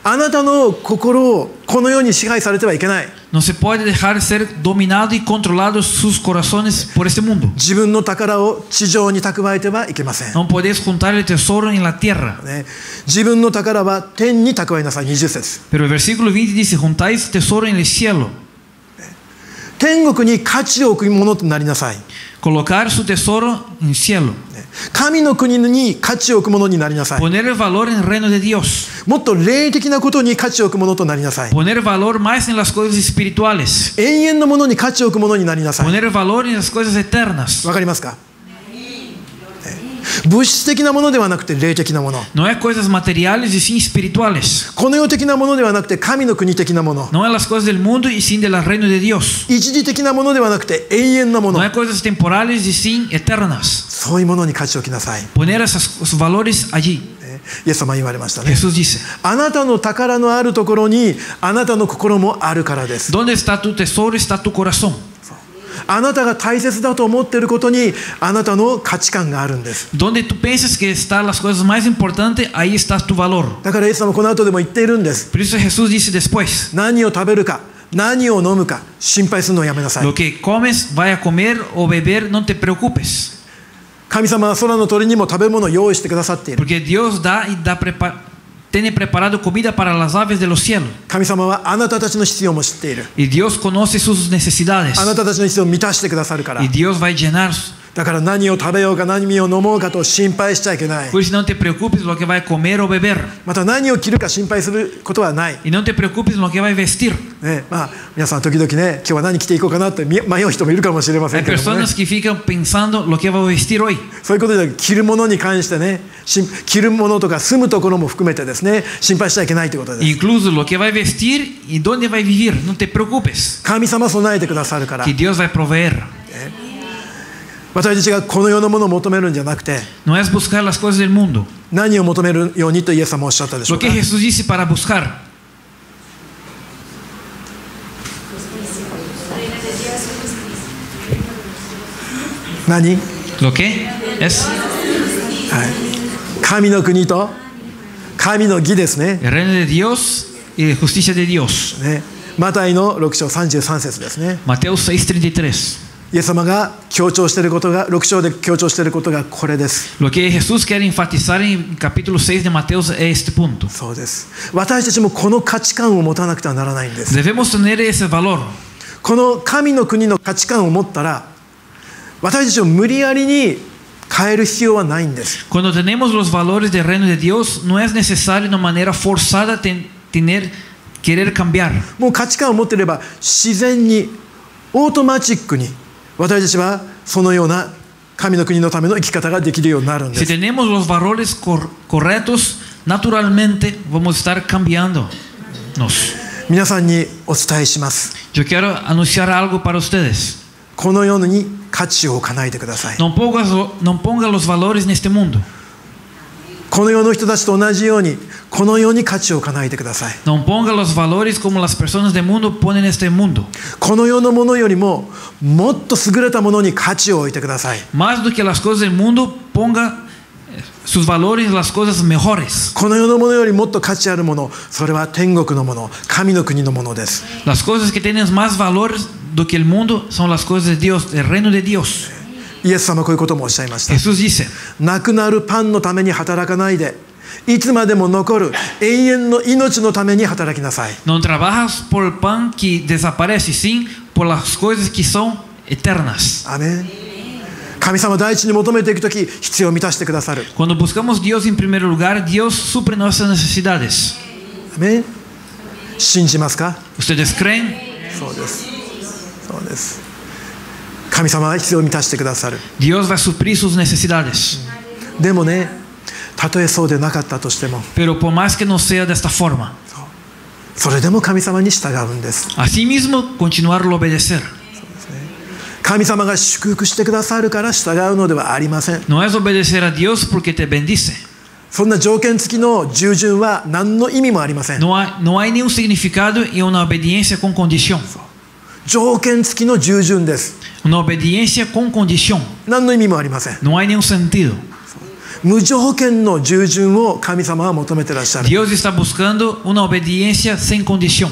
あなたの心をこのように支配されてはいけない。 No se puede dejar ser dominado y controlado sus corazones por este mundo. 自分の宝を地上に蓄えてはいけません。 No podéis juntar el tesoro en la tierra. ね、自分の宝は天に蓄えなさい。にじゅっ節。 Pero el versículo veinte dice, juntáis tesoro en el cielo. 天国に価値を置くものとなりなさい。 Colocar su tesoro en el cielo. 神の国に価値を置くものになりなさい。 Poner el valor en el reino de Dios. もっと霊的なことに価値を置くものとなりなさい。 Poner valor más en las cosas espirituales. 永遠のものに価値を置くものになりなさい。 Poner valor en las cosas eternas. わかりますか？物質的なものではなくて霊的なもの。 No es cosas materiales y sin espirituales. この世的なものではなくて神の国的なもの。 No es las cosas del mundo y sin del reino de Dios. 一時的なものではなくて永遠なもの。 No es cosas temporales y sin eternas. そういうものに価値を置きなさい。 Poner esos, esos valores allí. イエス様は言われましたね。 Jesús dice, あなたの宝のあるところにあなたの心もあるからです。 ¿dónde está tu tesoro? Está tu corazón. あなたが大切だと思っていることにあなたの価値観があるんです。 Donde tú piensas que están las cosas más importantes, ahí está tu valor. だからイエス様はこの後でも言っているんです。 Por eso Jesús dice después, 何を食べるか、何を飲むか心配するのをやめなさい。 lo que comes, vaya a comer o beber, no te preocupes. 神様は空の鳥にも食べ物を用意してくださっている。 Porque Dios da y da prepar, tiene preparado comida para las aves de los cielos. 神様はあなたたちの必要も知っている。 Y Dios conoce sus necesidades. あなたたちの必要を満たしてくださるから。 Y Dios va a llenar. だから何を食べようか何を飲もうかと心配しちゃいけない。 Por eso no te preocupes lo que va a comer o beber. また何を着るか心配することはない。 Y no te preocupes lo que va a vestir. ね、まあ皆さん時々ね、今日は何着ていこうかなって迷う人もいるかもしれません Hay けどもね。 personas que fican pensando lo que va a vestir hoy. そういうことで着るものに関してね、着るものとか住むところも含めてですね、心配しちゃいけないということです。 Incluso lo que va a vestir y dónde va a vivir. No te preocupes. 神様備えてくださるから。 Que Dios va a proveer. 私たちがこの世のものを求めるんじゃなくて、 No es buscar las cosas del mundo. 何を求めるようにとイエス様はおっしゃったでしょ Lo うか。 que Jesús dice para buscar. 何？ Lo que es はい、神の国と神の義ですね。 el reino de Dios y la justicia de Dios. ね、マタイのろく章さんじゅうさん節ですね。 Mateo seis treinta y tres. イエス様が強調していることが、ろく章で強調していることがこれです。 Lo que Jesús quiere enfatizar en el capítulo seis de Mateo es este punto. そうです。私たちもこの価値観を持たなくてはならないんです。 Debemos tener ese valor. この神の国の価値観を持ったら、私たちを無理やりに変える必要はないんです。 Cuando tenemos los valores del reino de Dios, no es necesario de una manera forzada ten, tener, querer cambiar. もう価値観を持っていれば自然にオートマチックに私たちはそのような神の国のための生き方ができるようになるんで Si す。 tenemos los valores cor, correctos, naturalmente vamos a estar cambiando. Nos. 皆さんにお伝えします。 Yo quiero anunciar algo para ustedes. このように価値を置かないでください。 No pongas, no ponga los valores en este mundo. この世の人たちと同じようにこのように価値を置かないでください。 No ponga los valores como las personas del mundo ponen en este mundo. この世のものよりももっと優れたものに価値を置いてください。 Más do que las cosas del mundo, ponga sus valores en las cosas mejores. この世のものよりもっと価値あるもの、それは天国のもの、神の国のものです。 Las cosas que tienen más valores do que el mundo son las cosas de Dios, del reino de Dios. イエス様はこういうこともおっしゃいました。 Jesús dice, なくなるパンのために働かないで、いつまでも残る永遠の命のために働きなさい。 no trabajas por el pan que desaparece, sino por las cosas que son eternas. アメン。神様第一に求めていくとき、必要を満たしてくださる。 Cuando buscamos Dios en primer lugar, Dios supre nuestras necesidades. アメン。信じますか？ ¿Ustedes creen? そうです。そうです。神様は必要を満たしてくださる。 Dios va a suplir sus necesidades. でもね、たとえそうでなかったとしても、 Pero por más que no sea de esta forma, それでも神様に従うんです。 asimismo continuar a obedecer. 神様が祝福してくださるから従うのではありません。 No es obedecer a Dios porque te bendice. そんな条件付きの従順は何の意味もありません。 No hay, no hay ningún significado en una obediencia con condición. 条件付きの従順です。 Una obediencia con condición. 何の意味もありません。 No hay ningún sentido. 無条件の従順を神様は求めてらっしゃる。 Dios está buscando una obediencia sin condición.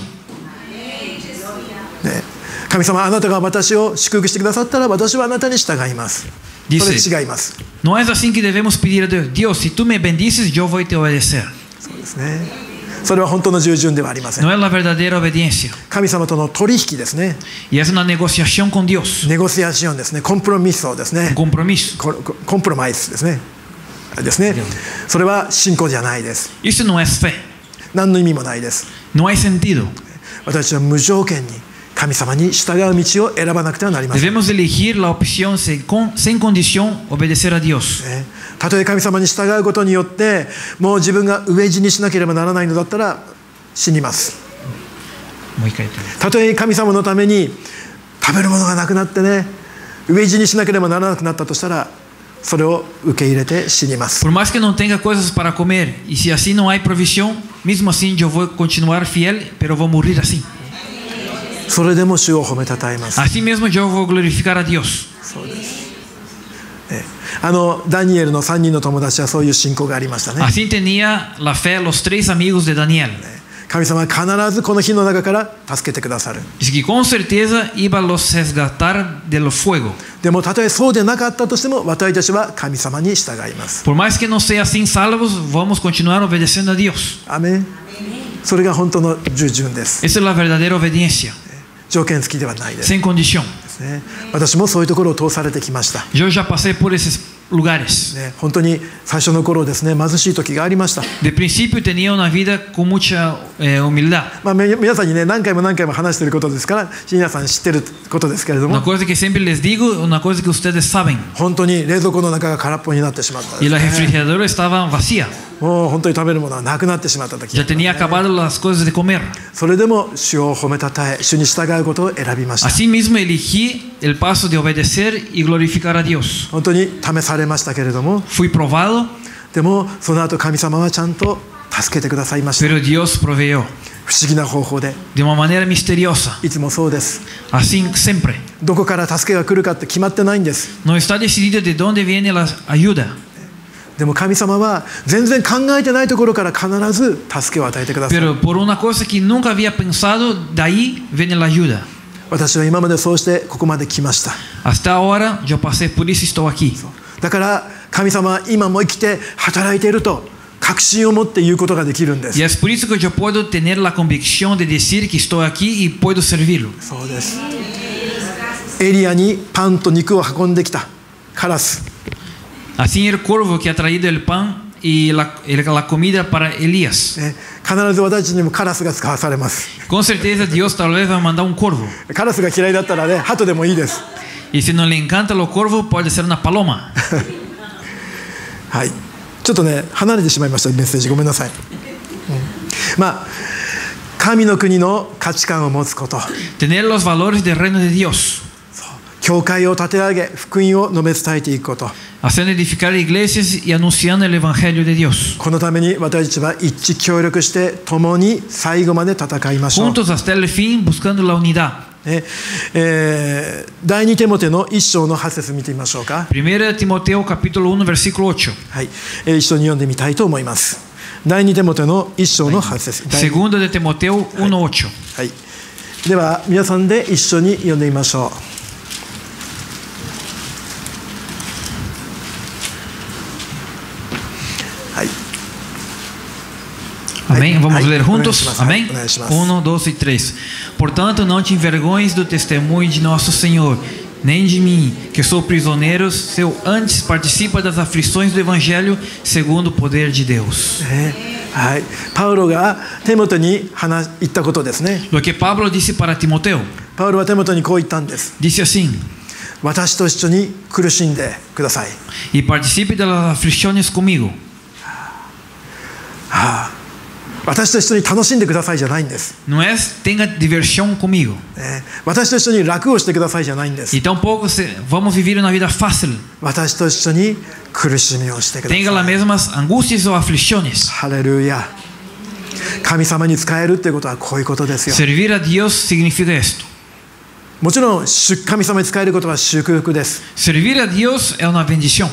ね、神様、あなたが私を祝福してくださったら私はあなたに従います。それ Dice, 違います。 no es así que debemos pedir a Dios, Dios, si tú me bendices, yo voy a te obedecer. そうですね。それは本当の従順ではありません。 No es la verdadera obediencia. 神様との取引ですね。 Y es una negociación con Dios. ネゴシアションですね。コンプロミソですね。 Un compromiso. コココンプロマイスですね。ですね。それは信仰じゃないです。 Eso no es fe. 何の意味もないです。 No hay sentido. 私は無条件に神様に従う道を選ばなくてはなりません。 Debemos elegir la opción sin, con, sin condición, obedecer a Dios. ね、たとえ神様に従うことによってもう自分が飢え死にしなければならないのだったら死にます。たとえ神様のために食べるものがなくなってね、飢え死にしなければならなくなったとしたらそれを受け入れて死にます。 Por más que no tenga cosas para comer, y si así no hay provisión, mismo así yo voy a continuar fiel, pero voy a morir así. それでも主を褒めたたえます。 Así mismo yo voy a glorificar a Dios. そうです。ね、あのダニエルのさんにんの友達はそういう信仰がありましたね。 Así tenía la fe los tres amigos de Daniel. 神様は必ずこの火の中から助けてくださる。 Es que con certeza iba a los resgatar del fuego. でもたとえそうでなかったとしても私たちは神様に従います。 Por más que no sea sin salvos, vamos a continuar obedeciendo a Dios. アメン。それが本当の従順です。 Esa es la verdadera obediencia. 条件付きではないです。 Sin condición. ですね。私もそういうところを通されてきました。 Yo ya pasé por esos lugares. ね、本当に最初の頃ですね、貧しい時がありました。 De principio tenía una vida con mucha eh, humildad. まあ、皆さんにね、何回も何回も話していることですから、皆さん知ってることですけれども、 Una cosa que siempre les digo, una cosa que ustedes saben. 本当に冷蔵庫の中が空っぽになってしまったん Y です la ね。 refrigeradora estaba vacía. もう本当に食べるものはなくなってしまった時、 Ya tenía acabado las cosas de comer. それでも主を褒めたたえ、主に従うことを選びました。 Así mismo elegí el paso de obedecer y glorificar a Dios. 本当に試されましたけれども、 Fui probado, でもその後神様はちゃんと助けてくださいました。 pero Dios proveyó 不思議な方法で、 de una manera misteriosa. いつもそうです。 Así siempre. どこから助けが来るかって決まってないんです。 No está decidido de dónde viene la ayuda. でも神様は全然考えてないところから必ず助けを与えてください。 Pero por una cosa que nunca había pensado, de ahí viene la ayuda. 私は今までそうしてここまで来ました。 Hasta ahora yo pasé por eso y estoy aquí. だから神様は今も生きて働いていると確信を持って言うことができるんです。 Y es por eso que yo puedo tener la convicción de decir que estoy aquí y puedo servirlo. そうです。エリアにパンと肉を運んできたカラス。 Así el cuervo que ha traído el pan y la, la comida para Elías. ね、必ず私たちにもカラスが使わされます。 Con certeza Dios tal vez va a mandar un cuervo. カラスが嫌いだったらね、鳩でもいいです。 Y si no le encanta los cuervos, puede ser una paloma. はい。ちょっとね、離れてしまいましたメッセージ、ごめんなさい。うん、まあ神の国の価値観を持つこと。 Tener los valores del reino de Dios. 教会を立て上げ、福音を述べ伝えていくこと。 Haciendo edificar iglesias y anunciando el evangelio de Dios. このために私たちは一致協力して共に最後まで戦いましょう。 Juntos hasta el fin, buscando la unidad. ねえー、第二テモテの一章のはち節見てみましょうか。 Primera de Timoteo capítulo uno versículo ocho. はい、えー、一緒に読んでみたいと思います。第二テモテの一章のはち節。 Segunda de Timoteo uno ocho. はい、では皆さんで一緒に読んでみましょう。 Amém? Vamos Ai, ler juntos? oneshimasu. Amém? Oneshimasu. Um, dois e três. Portanto, não te envergonhes do testemunho de nosso Senhor, nem de mim, que sou prisioneiro seu, antes participa das aflições do Evangelho segundo o poder de Deus. ね、はい、パウロがテモテに話言ったことですね。 Lo que Pablo disse para Timoteo, パウロはテモテにこう言ったんです。 disse assim: 私と一緒に苦しんでください。 E participe das aflições comigo. はあ、私と一緒に楽しんでくださいじゃないんです。 Não é tenha diversão comigo. ね、私と一緒に楽をしてくださいじゃないんです。 E tampouco se, vamos viver uma vida fácil. 私と一緒に苦しみをしてください。 Tenha as mesmas angústias ou aflições. ハレルヤ。神様に仕えるということはこういうことですよ。 Servir a Deus significa esto. もちろん神様に仕えることは祝福です。 Servir a Deus é uma bendição.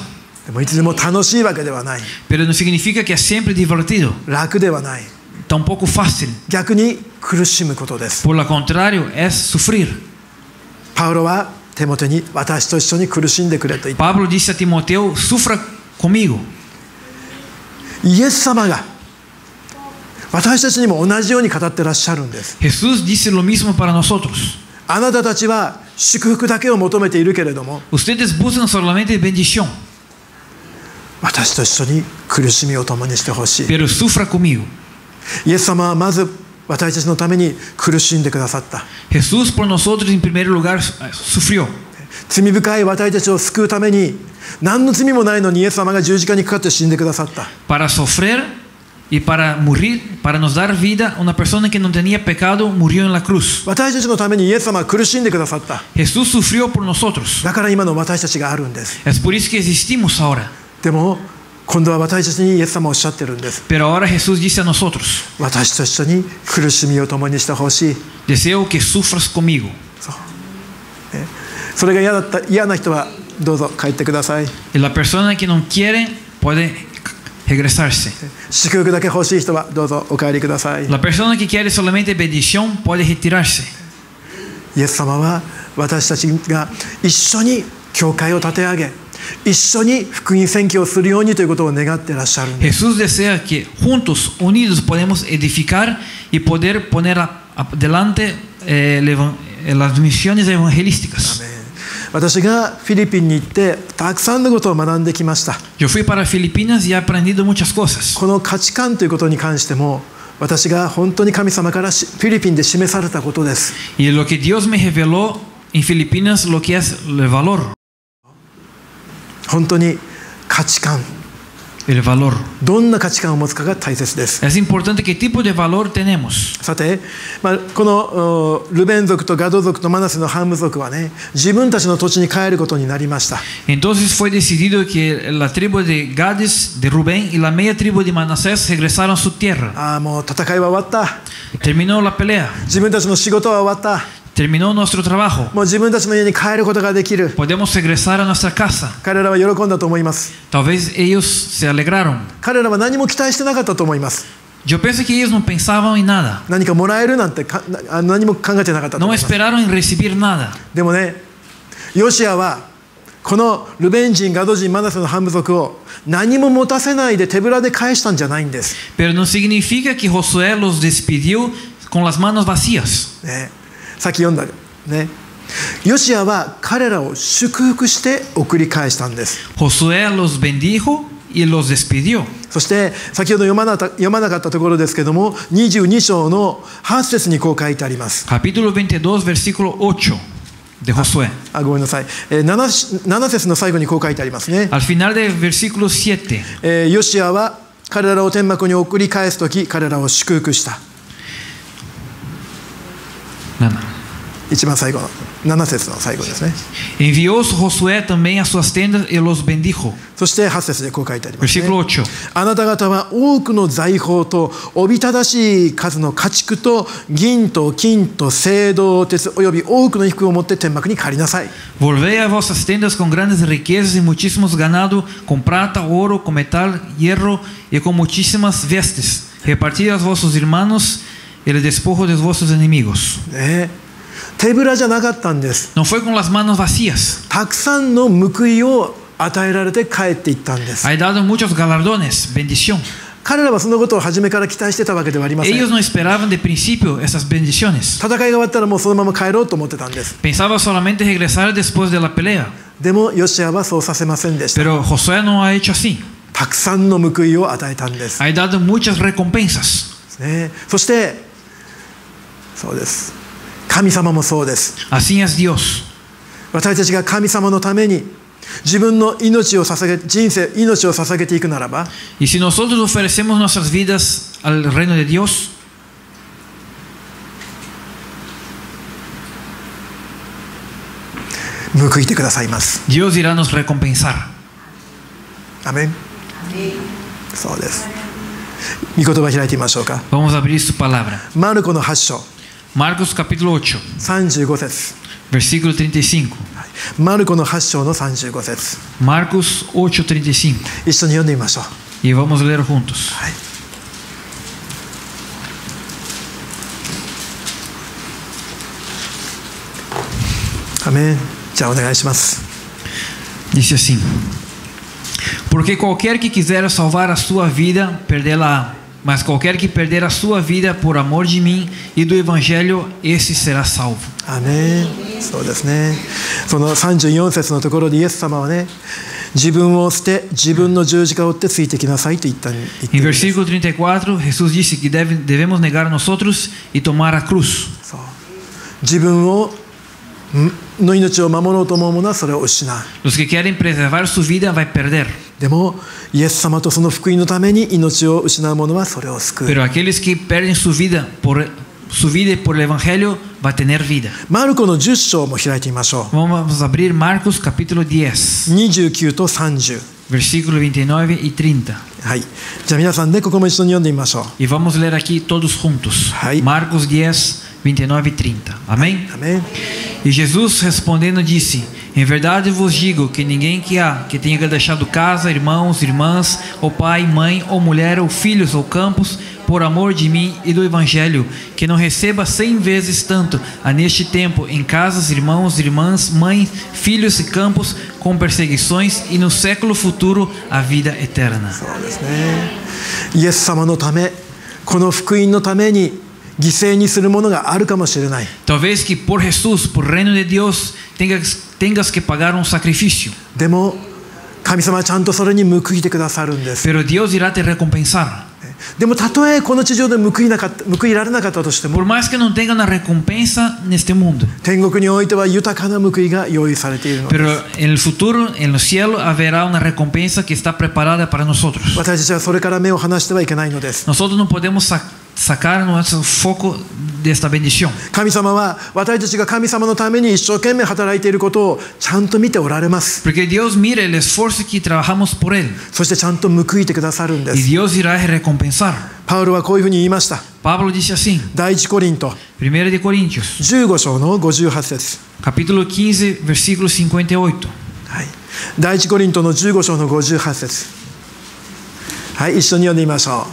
でもいつでも楽しいわけではない。 pero no significa que es siempre divertido, 楽ではない。 tampoco fácil. 逆に苦しむことです。 Por lo contrario, es sufrir. パウロはテモテに私と一緒に苦しんでくれと言った。 Pablo dice a Timoteo, sufra conmigo. イエス様が私たちにも同じように語ってらっしゃるんです。 Jesús dice lo mismo para nosotros. あなたたちは祝福だけを求めているけれども、 Ustedes buscan solamente bendición, 私と一緒に苦しみを共にしてほしい。 pero sufra conmigo. イエス様はまず私たちのために苦しんでくださった。 Jesús por nosotros en primer lugar sufrió. 罪深い私たちを救うために何の罪もないのにイエス様が十字架にかかって死んでくださった。 Para sufrir y para morir, para nos dar vida, una persona que no tenía pecado murió en la cruz. 私たちのためにイエス様は苦しんでくださった。 Jesús sufrió por nosotros. だから今の私たちがあるんです。 Es por eso que existimos ahora. でも今度は私たちにイエス様はおっしゃってるんです。 Pero ahora Jesús dice a nosotros, 私と一緒に苦しみを共にしてほしい。 deseo que sufras conmigo. ね、それが嫌だった嫌な人はどうぞ帰ってください。 Y la persona que no quiere puede regresarse. 祝福だけ欲しい人はどうぞお帰りください。 La persona que quiere solamente bendición puede retirarse. イエス様は私たちが一緒に教会を立て上げ、一緒に福音宣教をするようにということを願っていらっしゃるんです。 Jesús desea que juntos, unidos, podemos edificar y poder poner adelante eh, el evan- las misiones evangelísticas. 私がフィリピンに行ってたくさんのことを学んできました。 Yo fui para Filipinas y he aprendido muchas cosas. この価値観ということに関しても私が本当に神様からフィリピンで示されたことです。 Y lo que Dios me reveló en Filipinas, lo que es el valor. 本当に価値観、 El valor. どんな価値観を持つかが大切です。 Es importante qué tipo de valor tenemos. さて、まあ、このルベン族とガド族とマナセのハム族はね、自分たちの土地に帰ることになりました。 Entonces fue decidido que la tribu de Gades, de Rubén y la media tribu de Manasés regresaron a su tierra. ああ、もう戦いは終わった。 Terminó la pelea. 自分たちの仕事は終わった。 Terminó nuestro trabajo. もう自分たちの家に帰ることができる。 Podemos regresar a nuestra casa. 彼らは喜んだと思います。 Tal vez ellos se alegraron. 彼らは何も期待してなかったと思います。 Yo pienso que ellos no pensaban en nada. 何かもらえるなんてかな何も考えてなかったと No 思います。 esperaron en recibir nada. でもね、ヨシアはこのルベン人、ガド人、マナセのハム族を何も持たせないで手ぶらで返したんじゃないんです。 Pero no significa que Josué los despidió con las manos vacías. ね、さっき読んだね。ヨシアは彼らを祝福して送り返したんです。 Josué los bendijo y los despidió. そして先ほど読まなかった読まなかったところですけども、にじゅうに章のはち節にこう書いてあります。 Capítulo veintidós, versículo ocho de Josué. あ、ごめんなさい。えー、なな, なな節の最後にこう書いてありますね。 Al final del versículo siete. えー、ヨシアは彼らを天幕に送り返すとき、彼らを祝福した。一番最後のなな節の最後ですね。 Envió Josué también a sus tiendas y los bendijo. そしてはち節でこう書いてありますね。 Versículo ocho. あなた方は多くの財宝とおびただしい数の家畜と銀と金と青銅鉄および多くの衣服を持って天幕に帰りなさい。 Volved a vuestras tiendas con grandes riquezas y muchísimos ganado, con plata, oro, con metal, hierro y con muchísimas vestes. Repartid a vuestros hermanos el despojo de vuestros enemigos. ね、手ぶらじゃなかったんです。 No fue con las manos vacías. たくさんの報いを与えられて帰っていったんです。 Ha dado muchos galardones, bendición. 彼らはそのことを初めから期待してたわけではありません。 Ellos no esperaban de principio esas bendiciones. 戦いが終わったらもうそのまま帰ろうと思ってたんです。 Pensaba solamente regresar después de la pelea. でもヨシアはそうさせませんでした。 Pero Josué no ha hecho así. たくさんの報いを与えたんです。 Ha dado muchas recompensas. ね、そしてそうです。神様もそうです。 Así es Dios. 私たちが神様のために自分の命を捧げ、人生、命を捧げていくならば、 Y si nosotros ofrecemos nuestras vidas al reino de Dios, 報いてくださいます。 Dios irá a nos recompensar. アメン。そうです。御言葉開いてみましょうか。 Vamos a abrir su palabra. マルコのはち章、 Marcos capítulo ocho, さんじゅうご節。 versículo treinta y cinco. はいマルコのはち章のさんじゅうご節。 Marcos ocho treinta y cinco. 一緒に読んでみましょう。 Y vamos a leer juntos. はい。アメン。じゃあお願いします。 Dice assim: Porque qualquer que quiser salvar a sua vida, perdê-la-á. Mas qualquer que perder a sua vida por amor de mim e do Evangelho, esse será salvo. アメン。そうですね。そのさんじゅうよん節のところでイエス様はね、自分を捨て自分の十字架を追ってついてきなさいと言ったんです。 Em versículo trinta y cuatro, Jesús disse que deve, devemos negar a nosotros y tomar a cruz. そう。自分をの命を守ろうと思う者はそれを失う。 Los que querem preservar su vida vai perder. でもイエス様とその福音のために命を失う者はそれを救う。 Pero aqueles que perdem su vida por su vida por el Evangelio va a tener vida. マルコのじゅっ章も開いてみましょう。 Vamos abrir Marcos capítulo diez, にじゅうきゅうとさんじゅう。 versículo veintinueve y treinta. はい。じゃあ皆さんね、ここも一緒に読んでみましょう。 Y vamos a leer aquí todos juntos. Ahí. Marcos diez, veintinueve y treinta. Amém? アメン。 E Jesus respondendo disse: Em verdade vos digo que ninguém que há que tenha deixado casa, irmãos, irmãs, ou pai, mãe, ou mulher, ou filhos, ou campos, por amor de mim e do Evangelho, que não receba cem vezes tanto a neste tempo em casas, irmãos, irmãs, mães, filhos e campos, com perseguições, e no século futuro a vida eterna. そうですね。イエス様のため、この福音のために犠牲にするものがあるかもしれない。 Talvez que por Jesús, por reino de Dios, tengas, tengas que pagar um sacrifício. でも神様はちゃんとそれに報いてくださるんです。 Pero Dios irá te recompensar. でもたとえこの地上で報いなかった報いられなかったとしても、 Por mais que não tenga uma recompensa neste mundo. 天国においては豊かな報いが用意されているのです。 Pero en el futuro, en el cielo, habrá una recompensa que está preparada para nosotros. 私たちはそれから目を離してはいけないのです。 Nosotros no podemos sa- sacar nuestro foco desta bendición. 神様は私たちが神様のために一生懸命働いていることをちゃんと見ておられます。 Porque Dios mira el esfuerzo que trabajamos por Él. そしてちゃんと報いてくださるんで Y す。 Dios irá recompensar. パウロはこういうふうに言いました。 Pablo dice así, 第一コリント primera de Corintios, じゅうご章のごじゅうはち節。 capítulo quince, versículo cincuenta y ocho. はい。第一コリントのじゅうご章のごじゅうはち節。はい、一緒に読んでみましょ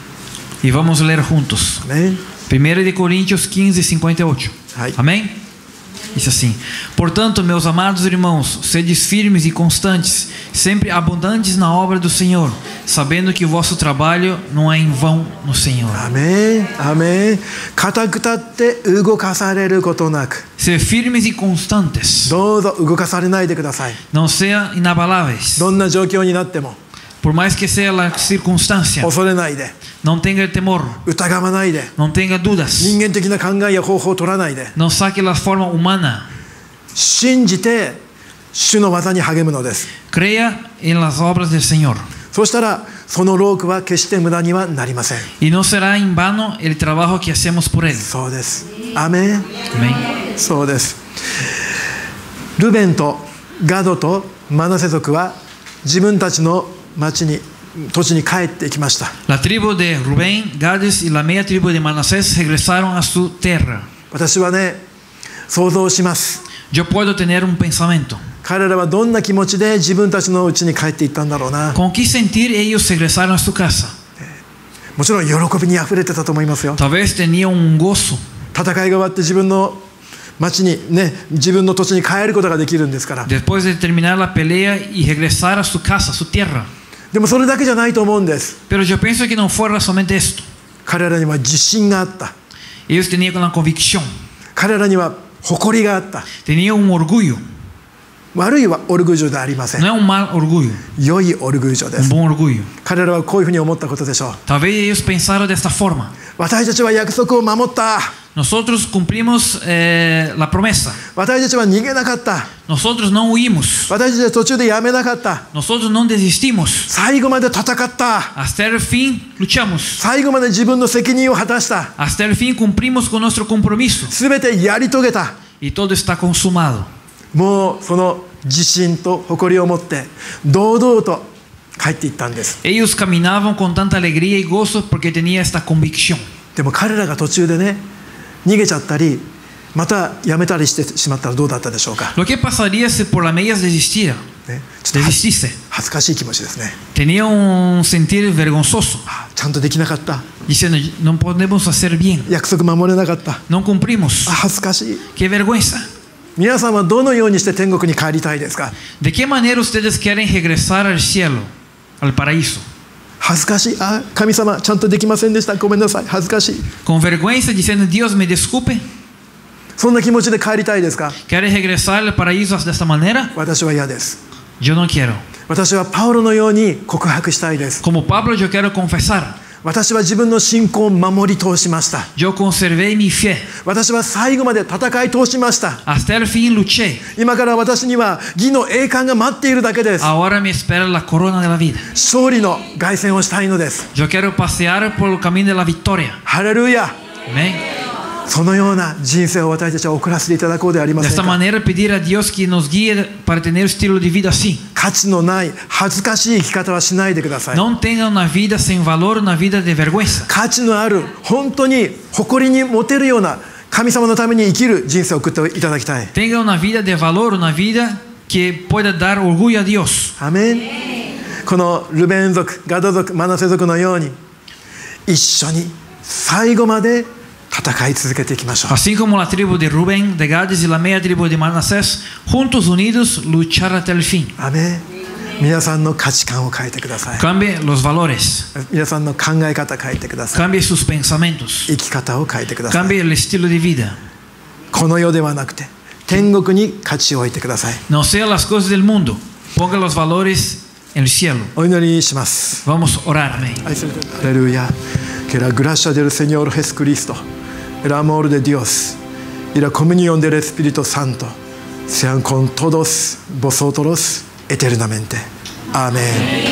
Y vamos a leer juntos. う。ね。 primera de Coríntios quinze, cincuenta y ocho. Ahí. Amém? Dice assim: Portanto, meus amados irmãos, sedes firmes e constantes, sempre abundantes na obra do Senhor, sabendo que o vosso trabalho não é em vão no Senhor. アメン、アメン。固く立って動かされることなく、 Ser firmes e constantes, どうぞ動かされないでください。 não sejam inabaláveis. どんな状況になっても Por mais que seja a circunstância, 恐れないで、 não tenha temor, 疑わないで、 não tenha dúvidas, 人間的な考えや方法を取らないで、 não saque a forma humana. 信じて主の技に励むのです。 Creia em las obras del Senhor. そうしたらその労苦は決して無駄にはなりません。 Y no será en vano el trabajo que hacemos por Él. そうです。アメン。 Amém? そうです。ルベンとガドとマナセ族は自分たちの町に土地に帰ってきました。 La tribu de Rubén, Gades y la media tribu de Manasés regresaron a su tierra. 私はね、想像します。 Yo puedo tener un pensamiento. 彼らはどんな気持ちで自分たちの家に帰っていったんだろうな。 ¿Con qué sentir ellos regresaron a su casa? もちろん喜びにあふれてたと思いますよ。 Talvez tenían un gozo. 戦いが終わって自分の町にね、自分の土地に帰ることができるんですから。 Después de terminar la pelea y regresar a su casa, a su tierra. でもそれだけじゃないと思うんです。 Pero yo pienso que no fue solamente esto. 彼らには自信があった。 Ellos tenían una convicción. 彼らには誇りがあった。 Tenían un orgullo. 悪いはオルグージョでありません。 No es un mal orgullo, 良いオルグージョで un す。 buen orgullo. 彼らはこういうふうに思ったことでしょう。 Talvez ellos pensaron de esta forma. 私たちは約束を守った。 Nosotros cumplimos eh, la promesa. 私たちは逃げなかった。 Nosotros no huimos. 私たちは途中でやめなかった。 Nosotros no desistimos. 最後まで戦った。 Hasta el fin luchamos. 最後まで自分の責任を果たした。 Hasta el fin cumplimos con nuestro compromiso. すべてやり遂げた。 Y todo está consumado. もうその自信と誇りを持って堂々と帰っていったんです。 Ellos caminaban con tanta alegría y gozo porque tenía esta convicción. でも彼らが途中でね、逃げちゃったりまたやめたりしてしまったらどうだったでしょうか。 Lo que pasaría si por la media desistiera? ね、ちょっと Desististe. 恥ずかしい気持ちですね。 Tenía un sentir vergonzoso, ちゃんとできなかった、 diciendo, no podemos hacer bien, 約束守れなかった、 no cumplimos. あ恥ずかしい。 Qué vergüenza. 皆さんはどのようにして天国に帰りたいですか。 ¿De qué manera ustedes quieren regresar al cielo, al paraíso? 恥ずかしい、あ神様ちゃんとできませんでした、ごめんなさい、恥ずかしい。 Con vergüenza, diciendo, Dios me disculpe. そんな気持ちで帰りたいですか。 ¿Quiere regresar al paraíso de esta manera? 私は嫌です。 Yo no quiero. 私はパウロのように告白したいです。 Como Pablo, yo quiero confesar. 私は自分の信仰を守り通しました。 Yo conservé mi fe. 私は最後まで戦い通しました。 Hasta el fin luché. 今から私には義の栄冠が待っているだけです。 Ahora me espera la corona de la vida. 勝利の凱旋をしたいのです。 Yo quiero pasear por el camino de la victoria. ハレルヤ。 Amén. そのような人生を私たちは送らせていただこうではありま De せん esta か。 manera pedir a Dios que nos guíe para tener un estilo de vida así. 価値のない恥ずかしい生き方はしないでください。 No tenga una vida sin valor, una vida de vergüenza. 価値のある本当に誇りに持てるような神様のために生きる人生を送っていただきたい。 Tenga una vida de valor, una vida que pueda dar orgullo a Dios. アメン。このルベン族、ガド族、マナセ族のように一緒に最後まで戦い続けていきましょう。 Así como la tribu de Rubén, de Gades y la media tribu de Manasés, juntos unidos luchar hasta el fin. アメン。皆さんの価値観を変えてください。 Cambie los valores, 皆さんの考え方変えてください。 cambie sus pensamientos, 生き方を変えてください。 cambie el estilo de vida. この世ではなくて天国に価値を置いてください。 No sea las cosas del mundo, ponga los valores en el cielo. お祈りします。 Vamos a orar, amén. 愛するアレルヤ。Que la gracia del Señor Jesucristo, el amor de Dios y la comunión del Espíritu Santo sean con todos vosotros eternamente. Amén.